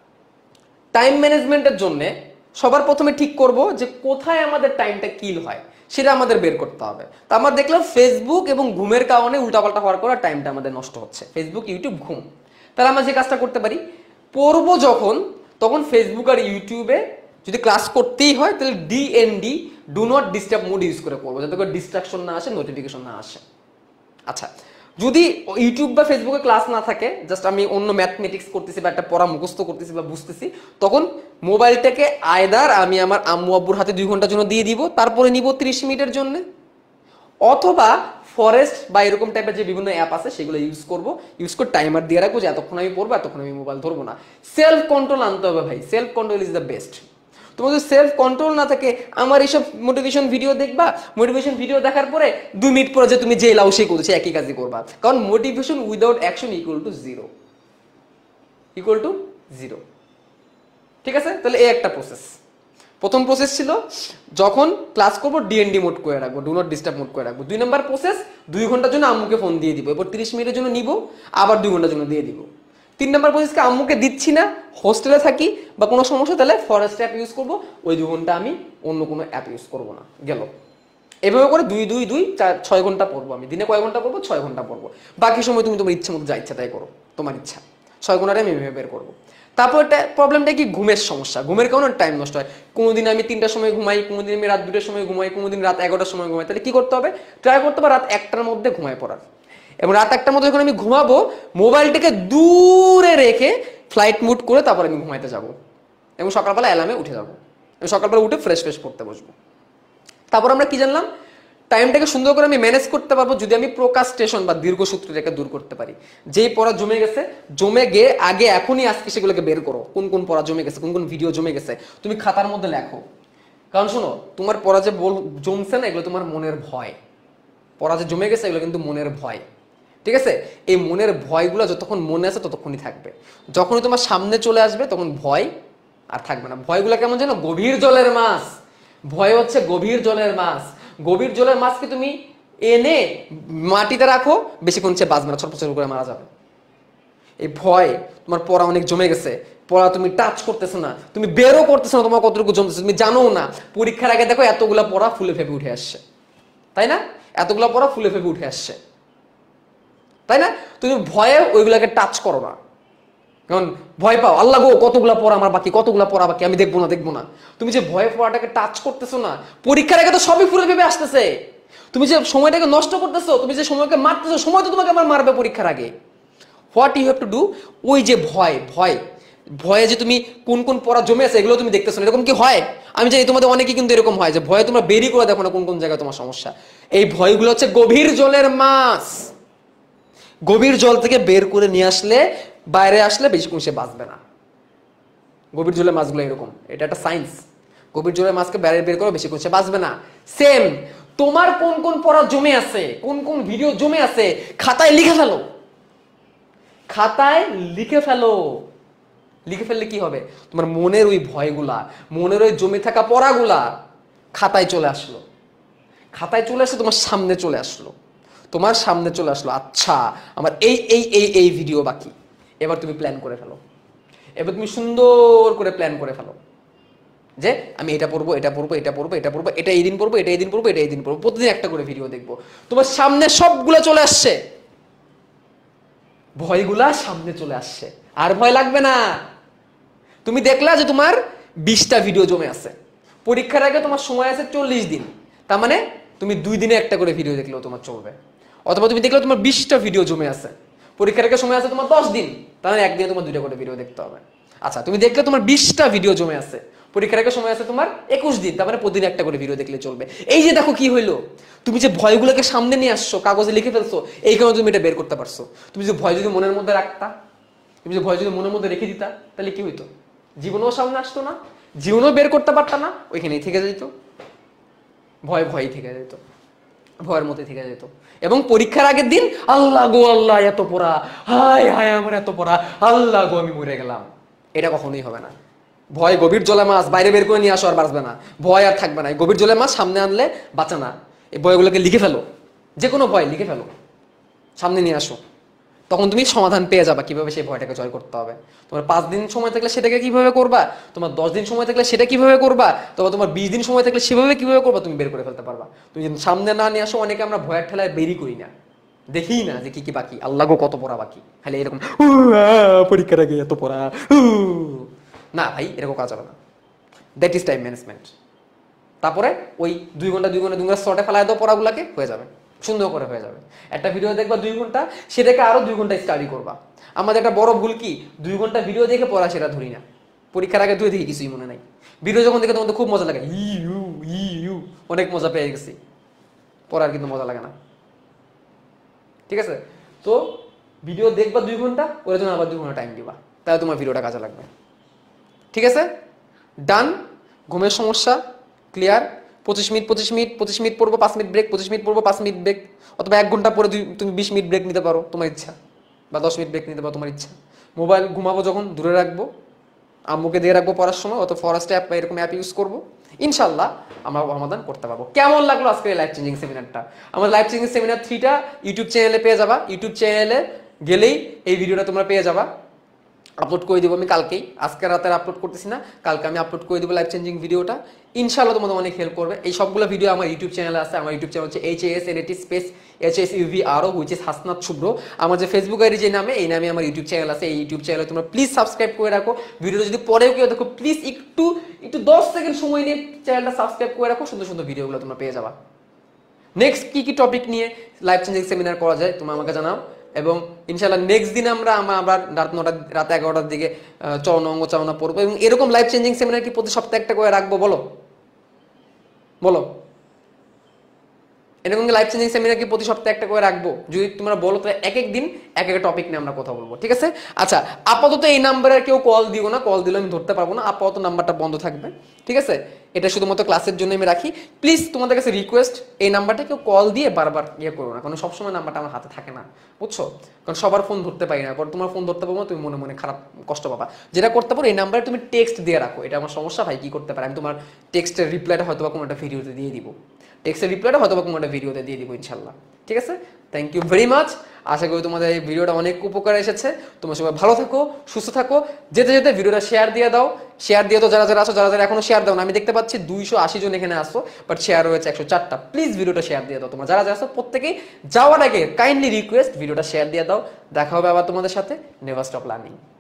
টাইম ম্যানেজমেন্টের জন্য সবার প্রথমে ঠিক করব যে কোথায় আমাদের টাইমটা কিল হয়, সেটা আমাদের বের করতে হবে। তা আমরা দেখলাম ফেসবুক এবং ঘুমের কারণে উল্টাপাল্টা হওয়ার পর টাইমটা আমাদের নষ্ট হচ্ছে। ফেসবুক, ইউটিউব, ঘুম। তাহলে আমরা যে কাজটা করতে পারি, পড়বো যখন তখন ফেসবুক আর ইউটিউবে যদি ক্লাস করতেই হয় তাহলে DND, do not disturb mode use করে করবো, যাতে করে ডিস্ট্রাকশন না আসে, নোটিফিকেশন না আসে। আচ্ছা, যদি ইউটিউব বা ফেসবুকে ক্লাস না থাকে, জাস্ট আমি অন্য ম্যাথমেটিক্স করতেছি বা একটা পড়া মুখস্থ করতেছি বা বুঝতেছি, তখন মোবাইলটাকে আয়দার আমি আমার আম্মু আব্বুর হাতে দুই ঘন্টার জন্য দিয়ে দিব, তারপরে নিব ত্রিশ মিনিটের জন্য, অথবা ফরেস্ট বা এরকম টাইপের যে বিভিন্ন অ্যাপ আছে সেগুলো ইউজ করব, ইউজ করে টাইমার দিয়ে রাখবো যে এতক্ষণ আমি পড়বো, এতক্ষণ আমি মোবাইল ধরবো না। সেলফ কন্ট্রোল আনতে হবে ভাই, self control is the best. তোমার যদি সেলফ কন্ট্রোল না থাকে, আমার এইসব মোটিভেশন ভিডিও দেখবা, মোটিভেশন ভিডিও দেখার পরে দুই মিনিট পরে যে তুমি যে লাউ সেই করছো একই কাজই করবা, কারণ motivation without action equal to zero, equal to zero. ঠিক আছে, তাহলে এই একটা প্রসেস। প্রথম প্রসেস ছিল যখন ক্লাস করবো ডিএনডি মোড করে রাখবো, ডু নট ডিস্টার্ব মোড করে রাখবো। দুই নম্বর প্রসেস, দুই ঘন্টার জন্য আম্মুকে ফোন দিয়ে দিব, এরপর তিরিশ মিনিটের জন্য নিব, আবার দুই ঘন্টার জন্য দিয়ে দিব। তিন নম্বর প্রসেসকে আম্মুকে দিচ্ছি না, হোস্টেলে থাকি বা কোনো সমস্যা, তাহলে ফরেস্ট অ্যাপ ইউজ করবো, ওই দুই ঘন্টা আমি অন্য কোনো অ্যাপ ইউজ করবো না, গেল। এভাবে করে দুই দুই দুই চার ছয় ঘন্টা পড়বো আমি দিনে। কয় ঘন্টা পড়বো? ছয় ঘন্টা পড়বো। বাকি সময় তুমি তোমার ইচ্ছা মতো যা ইচ্ছা তাই করো, তোমার ইচ্ছা। ছয় ঘন্টাটা আমি এভাবে বের করবো। তারপর একটা প্রবলেমটা কি, ঘুমের সমস্যা। ঘুমের কারণে টাইম নষ্ট হয়। কোনোদিন আমি তিনটার সময় ঘুমাই, কোনোদিন আমি রাত দুটোর সময় ঘুমাই, কোনোদিন রাত এগারোটার সময় ঘুমাই। তাহলে কি করতে হবে? ট্রাই করতে হবে রাত একটার মধ্যে ঘুমায় পড়ার। এবং রাত একটার মধ্যে যখন আমি ঘুমাবো, মোবাইলটাকে দূরে রেখে ফ্লাইট মুড করে তারপর আমি ঘুমাইতে যাবো এবং সকালবেলা অ্যালার্মে উঠে যাবো এবং সকালবেলা উঠে ফ্রেশ ফ্রেশ পড়তে বসবো। তারপর আমরা কি জানলাম, টাইমটাকে সুন্দর করে আমি ম্যানেজ করতে পারবো যদি আমি প্রোক্রাস্টেশন বা দীর্ঘসূত্রিতাকে দূর করতে পারি। যেই পড়া জমে গেছে, জমে গিয়ে আগে এখনই আজকে সেগুলোকে বের করো। কোন কোন পড়া জমে গেছে, কোন কোন ভিডিও জমে গেছে, তুমি খাতার মধ্যে লেখো। কারণ শোনো, তোমার পড়া যে বল জমছে না, এগুলো তোমার মনের ভয়। পড়া যে জমে গেছে এগুলো কিন্তু মনের ভয়। ঠিক আছে, এই মনের ভয়গুলো যতক্ষণ মনে আছে ততক্ষণই থাকবে। যখনই তোমার সামনে চলে আসবে তখন ভয় আর থাকবে না। ভয়গুলো কেমন যেন গভীর জলের মাছ। ভয় হচ্ছে গভীর জলের মাছ। গভীর জলের মাছকে তুমি এনে মাটিতে রাখো, বেশিক্ষণ সে বাঁচবে না, ছটফট করে মারা যাবে। এই ভয়, তোমার পড়া অনেক জমে গেছে, পড়া তুমি টাচ করতেছো না, তুমি বেরও করতেছো না, তোমার কতটুকু জমতেছে তুমি জানো না। পরীক্ষার আগে দেখো এতগুলা পড়া ফুলে ফেপে উঠে আসছে, তাই না? এতগুলা পড়া ফুলে ফেপে উঠে আসছে, তাই না? তুমি ভয়ে ওইগুলাকে টাচ করো না, কারণ ভয় পাও, আল্লাহ গো কতগুলা পড়া আমার বাকি, কতগুলা পড়া বাকি, আমি দেখবো না দেখবো না। তুমি যে ভয়ে পড়াটাকে টাচ করতেছো না, পরীক্ষার আগে তো সবই ফুলে ফেপে আসতেছে। তুমি যে সময়টাকে নষ্ট করতেছো, তুমি যে সময়কে মারতেছো, সময় তো তোমাকে আমার মারবে পরীক্ষার আগে। What you have to do, ওই যে ভয়, ভয় ভয়ে যে তুমি কোন কোন পড়া জমে আছে এগুলো তুমি দেখতেছো না, এরকম কি হয়? আমি জানি তোমাদের অনেকে কিন্তু এরকম হয় যে ভয়ে তোমরা বেরি করে দেখো না কোন কোন জায়গায় তোমার সমস্যা। এই ভয়গুলো হচ্ছে গভীর জলের মাছ। গভীর জল থেকে বের করে নিয়ে আসলে, বাইরে আসলে বেশিক্ষণ সে বাঁচবে না। গভীর জলের মাছগুলো এরকম, এটা একটা সায়েন্স। গভীর জলের মাছকে বাইরে বের করে বেশিক্ষণ সে বাঁচবে না। সেম, তোমার কোন কোন পড়া জমে আছে, কোন কোন ভিডিও জমে আছে, খাতায় লিখে ফেলো। খাতায় লিখে ফেলো। লিখে ফেললে কি হবে? তোমার মনের ওই ভয়গুলা, মনের ওই জমে থাকা পড়াগুলা খাতায় চলে আসলো। খাতায় চলে আসলো, তোমার সামনে চলে আসলো, তোমার সামনে চলে আসলো। আচ্ছা, আমার এই এই এই এই ভিডিও বাকি, এবার তুমি প্ল্যান করে ফেলো। এবার তুমি সুন্দর করে প্ল্যান করে ফেলো। যে আমি এটা পড়বো এটা পড়বো এটা পড়বো এটা পড়বো এটা এই দিন পড়বো এটা এই দিন পড়বো এটা এই দিন পড়বো, প্রতিদিন একটা করে ভিডিও দেখবো। তোমার সামনে সবগুলো চলে আসছে, ভয়গুলা সামনে চলে আসছে, আর ভয় লাগবে না। তুমি দেখলা যে তোমার বিশটা ভিডিও জমে আছে, পরীক্ষার আগে তোমার সময় আছে চল্লিশ দিন, তার মানে তুমি দুই দিনে একটা করে ভিডিও দেখলেও তোমার চলবে। অথবা তুমি দেখলে তোমার বিশটা ভিডিও জমে আছে, পরীক্ষার আগে সময় আছে তোমার দশ দিন, তার মানে একদিনে তোমার দুইটা করে ভিডিও দেখতে হবে। আচ্ছা তুমি দেখলে তোমার বিশটা ভিডিও জমে আছে, পরীক্ষার আগে সময় আছে তোমার একুশ দিন, তার মানে প্রতিদিন একটা করে ভিডিও দেখলে চলবে। এই যে দেখো কি হইলো, তুমি যে ভয়গুলোকে সামনে নিয়ে আসছো, কাগজে লিখে ফেলছো, এই কারণে তুমি এটা বের করতে পারছো। তুমি যে ভয় যদি মনের মধ্যে রাখতা, তুমি যে ভয় যদি মনের মধ্যে রেখে দিতা, তাহলে কি হইতো? জীবনও সামনে আসতো না, জীবনও বের করতে পারতা না, ওইখানেই থেকে যেত, ভয় ভয়ই থেকে যেত, ভয়ের মধ্যে থেকে যেত। এবং পরীক্ষার আগের দিন আল্লাহ গো আল্লাহ এত পড়া, হায় হায় আমার এত পড়া, আল্লাহ গো আমি মরে গেলাম, এটা কখনোই হবে না। ভয় গভীর জলে মাছ, বাইরে বের করে নিয়ে আসো আর বাঁচবে না, ভয় আর থাকবে না। গভীর জলে মাছ সামনে আনলে বাঁচে না, এই ভয়গুলোকে লিখে ফেলো, যে কোনো ভয় লিখে ফেলো, সামনে নিয়ে আসো, তখন তুমি সমাধান পেয়ে যাবা কিভাবে সেই ভয়টাকে জয় করতে হবে। তোমার পাঁচ দিন সময় থাকলে সেটাকে কিভাবে করবা, তোমার দশ দিন সময় থাকলে সেটা কিভাবে করবা, তবে তোমার বিশ দিন সময় থাকলে সেভাবে কিভাবে করবা, তুমি বের করে ফেলতে পারবা। তুমি যদি সামনে না নিয়ে আসো, অনেকে আমরা ভয়ের ঠেলায় বেরই করি না, দেখি না যে কি কি বাকি, আল্লাহ গো কত পড়া বাকি, খালি এরকম পরীক্ষার আগে এত পড়া, না ভাই এরকম কাজ হবে না। That is time management. তারপরে ওই দুই ঘন্টা দুই ঘন্টা দুই ঘন্টা শর্টে ফেলায় দাও, পড়াগুলাকে হয়ে যাবে, সুন্দর করে হয়ে যাবে। একটা ভিডিও দেখবা দুই ঘন্টা, সেটাকে আরো দুই ঘন্টা স্টাডি করবা। আমাদের একটা বড় ভুল কি, দুই ঘন্টা ভিডিও দেখে পড়া সেটা ধরি না, পরীক্ষার আগে দুই দেখি কিছুই মনে নাই, ভিডিও যখন দেখে তখন তো খুব মজা লাগে, ইউ ইউ অনেক মজা পেয়ে গেছি, পড়ার কিন্তু মজা লাগে না। ঠিক আছে, তো ভিডিও দেখবা দুই ঘন্টা, ওর জন্য আবার দুই ঘন্টা টাইম দিবা, তাহলে তোমার ভিডিওটা কাজে লাগবে। ঠিক আছে, ডান। ঘুমের সমস্যা ক্লিয়ার। পঁচিশ মিনিট পঁচিশ মিনিট পঁচিশ মিনিট পড়বো, পাঁচ মিনিট ব্রেক, পঁচিশ মিনিট পড়বো, পাঁচ মিনিট ব্রেক, অথবা এক ঘন্টা পরে তুমি বিশ মিনিট ব্রেক নিতে পারো, তোমার ইচ্ছা, বা দশ মিনিট ব্রেক নিতে পারো, তোমার ইচ্ছা। মোবাইল ঘুমাবো যখন দূরে রাখবো, আম্মুকে দিয়ে রাখবো পড়ার সময়, অত ফরেস্ট অ্যাপ বা এরকম অ্যাপ ইউজ করবো, ইনশাল্লাহ আমরা সমাধান করতে পারবো। কেমন লাগলো আজকে লাইফ চেঞ্জিং সেমিনারটা? আমার লাইফ চেঞ্জিং সেমিনার থ্রিটা ইউটিউব চ্যানেলে পেয়ে যাবা, ইউটিউব চ্যানেলে গেলেই এই ভিডিওটা তোমরা পেয়ে যাবা, আপলোড করে দিব আমি কালকেই, আজকে রাতে আপলোড করতেছি না, কালকে আমি আপলোড করে দেবো লাইফ চেঞ্জিং ভিডিওটা, ইনশাআল্লাহ তোমাদের অনেক হেল্প করবে। এই সবগুলো ভিডিও আমার ইউটিউব চ্যানেলে আছে, আমার ইউটিউব চ্যানেল হচ্ছে H S N A T space H S U V R O, which is Hasnat Shuvro. আমার যে ফেসবুক আইডি যে নামে, এই নামে আমার ইউটিউব চ্যানেল আছে, এই ইউটিউব চ্যানেলে তোমরা প্লিজ সাবস্ক্রাইব করে রাখো। ভিডিওটা যদি পরেও কেউ দেখো, প্লিজ একটু একটু দশ সেকেন্ড সময় নিয়ে চ্যানেলটা সাবস্ক্রাইব করে রাখো, সুন্দর সুন্দর ভিডিওগুলো তোমরা পেয়ে যাবা। নেক্সট কি কি টপিক নিয়ে লাইফ চেঞ্জিং সেমিনার করা যায় তোমরা আমাকে জানাও, এবং ইনশাআল্লাহ নেক্সট দিন আমরা আমরা রাত নটা রাত এগারোটার দিকে চরণ অঙ্গ চালনা পড়বো, এবং এরকম লাইফ চেঞ্জিং সেমিনার কি প্রতি সপ্তাহে একটা করে রাখবো, বলো বলো এরকম লাইফ চেঞ্জিং সেমিনার কি প্রতি সপ্তাহে একটা করে রাখবো? যদি তোমরা বলো তাহলে এক এক দিন এক এক টপিক নিয়ে আমরা কথা বলবো, ঠিক আছে? আচ্ছা, আপাতত এই নাম্বারে কেউ কল দিও না, কল দিলে আমি ধরতে পারবো না, আপাতত নাম্বারটা বন্ধ থাকবে, ঠিক আছে? এটা শুধুমাত্র ক্লাসের জন্য আমি রাখি। প্লিজ তোমাদের কাছে রিকোয়েস্ট, এই নাম্বারটা কেউ কল দিয়ে বারবার ইয়ে করো না, কারণ সবসময় নাম্বারটা আমার হাতে থাকে না, বুঝছো? কারণ সবার ফোন ধরতে পারি না, কারণ তোমার ফোন ধরতে পারবো না, তুমি মনে মনে খারাপ কষ্ট পাবা। যেটা করতে পারো, এই নাম্বারে তুমি টেক্সট দিয়ে রাখো, এটা আমার সমস্যা ভাই, কি করতে পারে, আমি তোমার টেক্সটের রিপ্লাইটা হয়তো বা কোনো একটা ভিডিওতে দিয়ে দিব, টেক্সটের রিপ্লাইটা হয়তো বা কোনো একটা ভিডিওতে দিয়ে দিব ইনশাল্লাহ, ঠিক আছে? Thank you very much. আশা করি তোমাদের এই ভিডিওটা অনেক উপকার এসেছে। তোমরা সবাই ভালো থাকো, সুস্থ থাকো। যেতে যেতে ভিডিওটা শেয়ার দিয়ে দাও, শেয়ার দিয়ে দাও যারা যারা আসো, যারা যারা এখনো শেয়ার দাও না, আমি দেখতে পাচ্ছি দুইশো আশি জন এখানে আসো, বাট শেয়ার হয়েছে একশো চারটা। প্লিজ ভিডিওটা শেয়ার দিয়ে দাও, তোমরা যারা যারা আসো প্রত্যেকেই যাওয়ার আগে কাইন্ডলি রিকোয়েস্ট ভিডিওটা শেয়ার দিয়ে দাও। দেখা হবে আবার তোমাদের সাথে, নেভার স্টপ লার্নিং।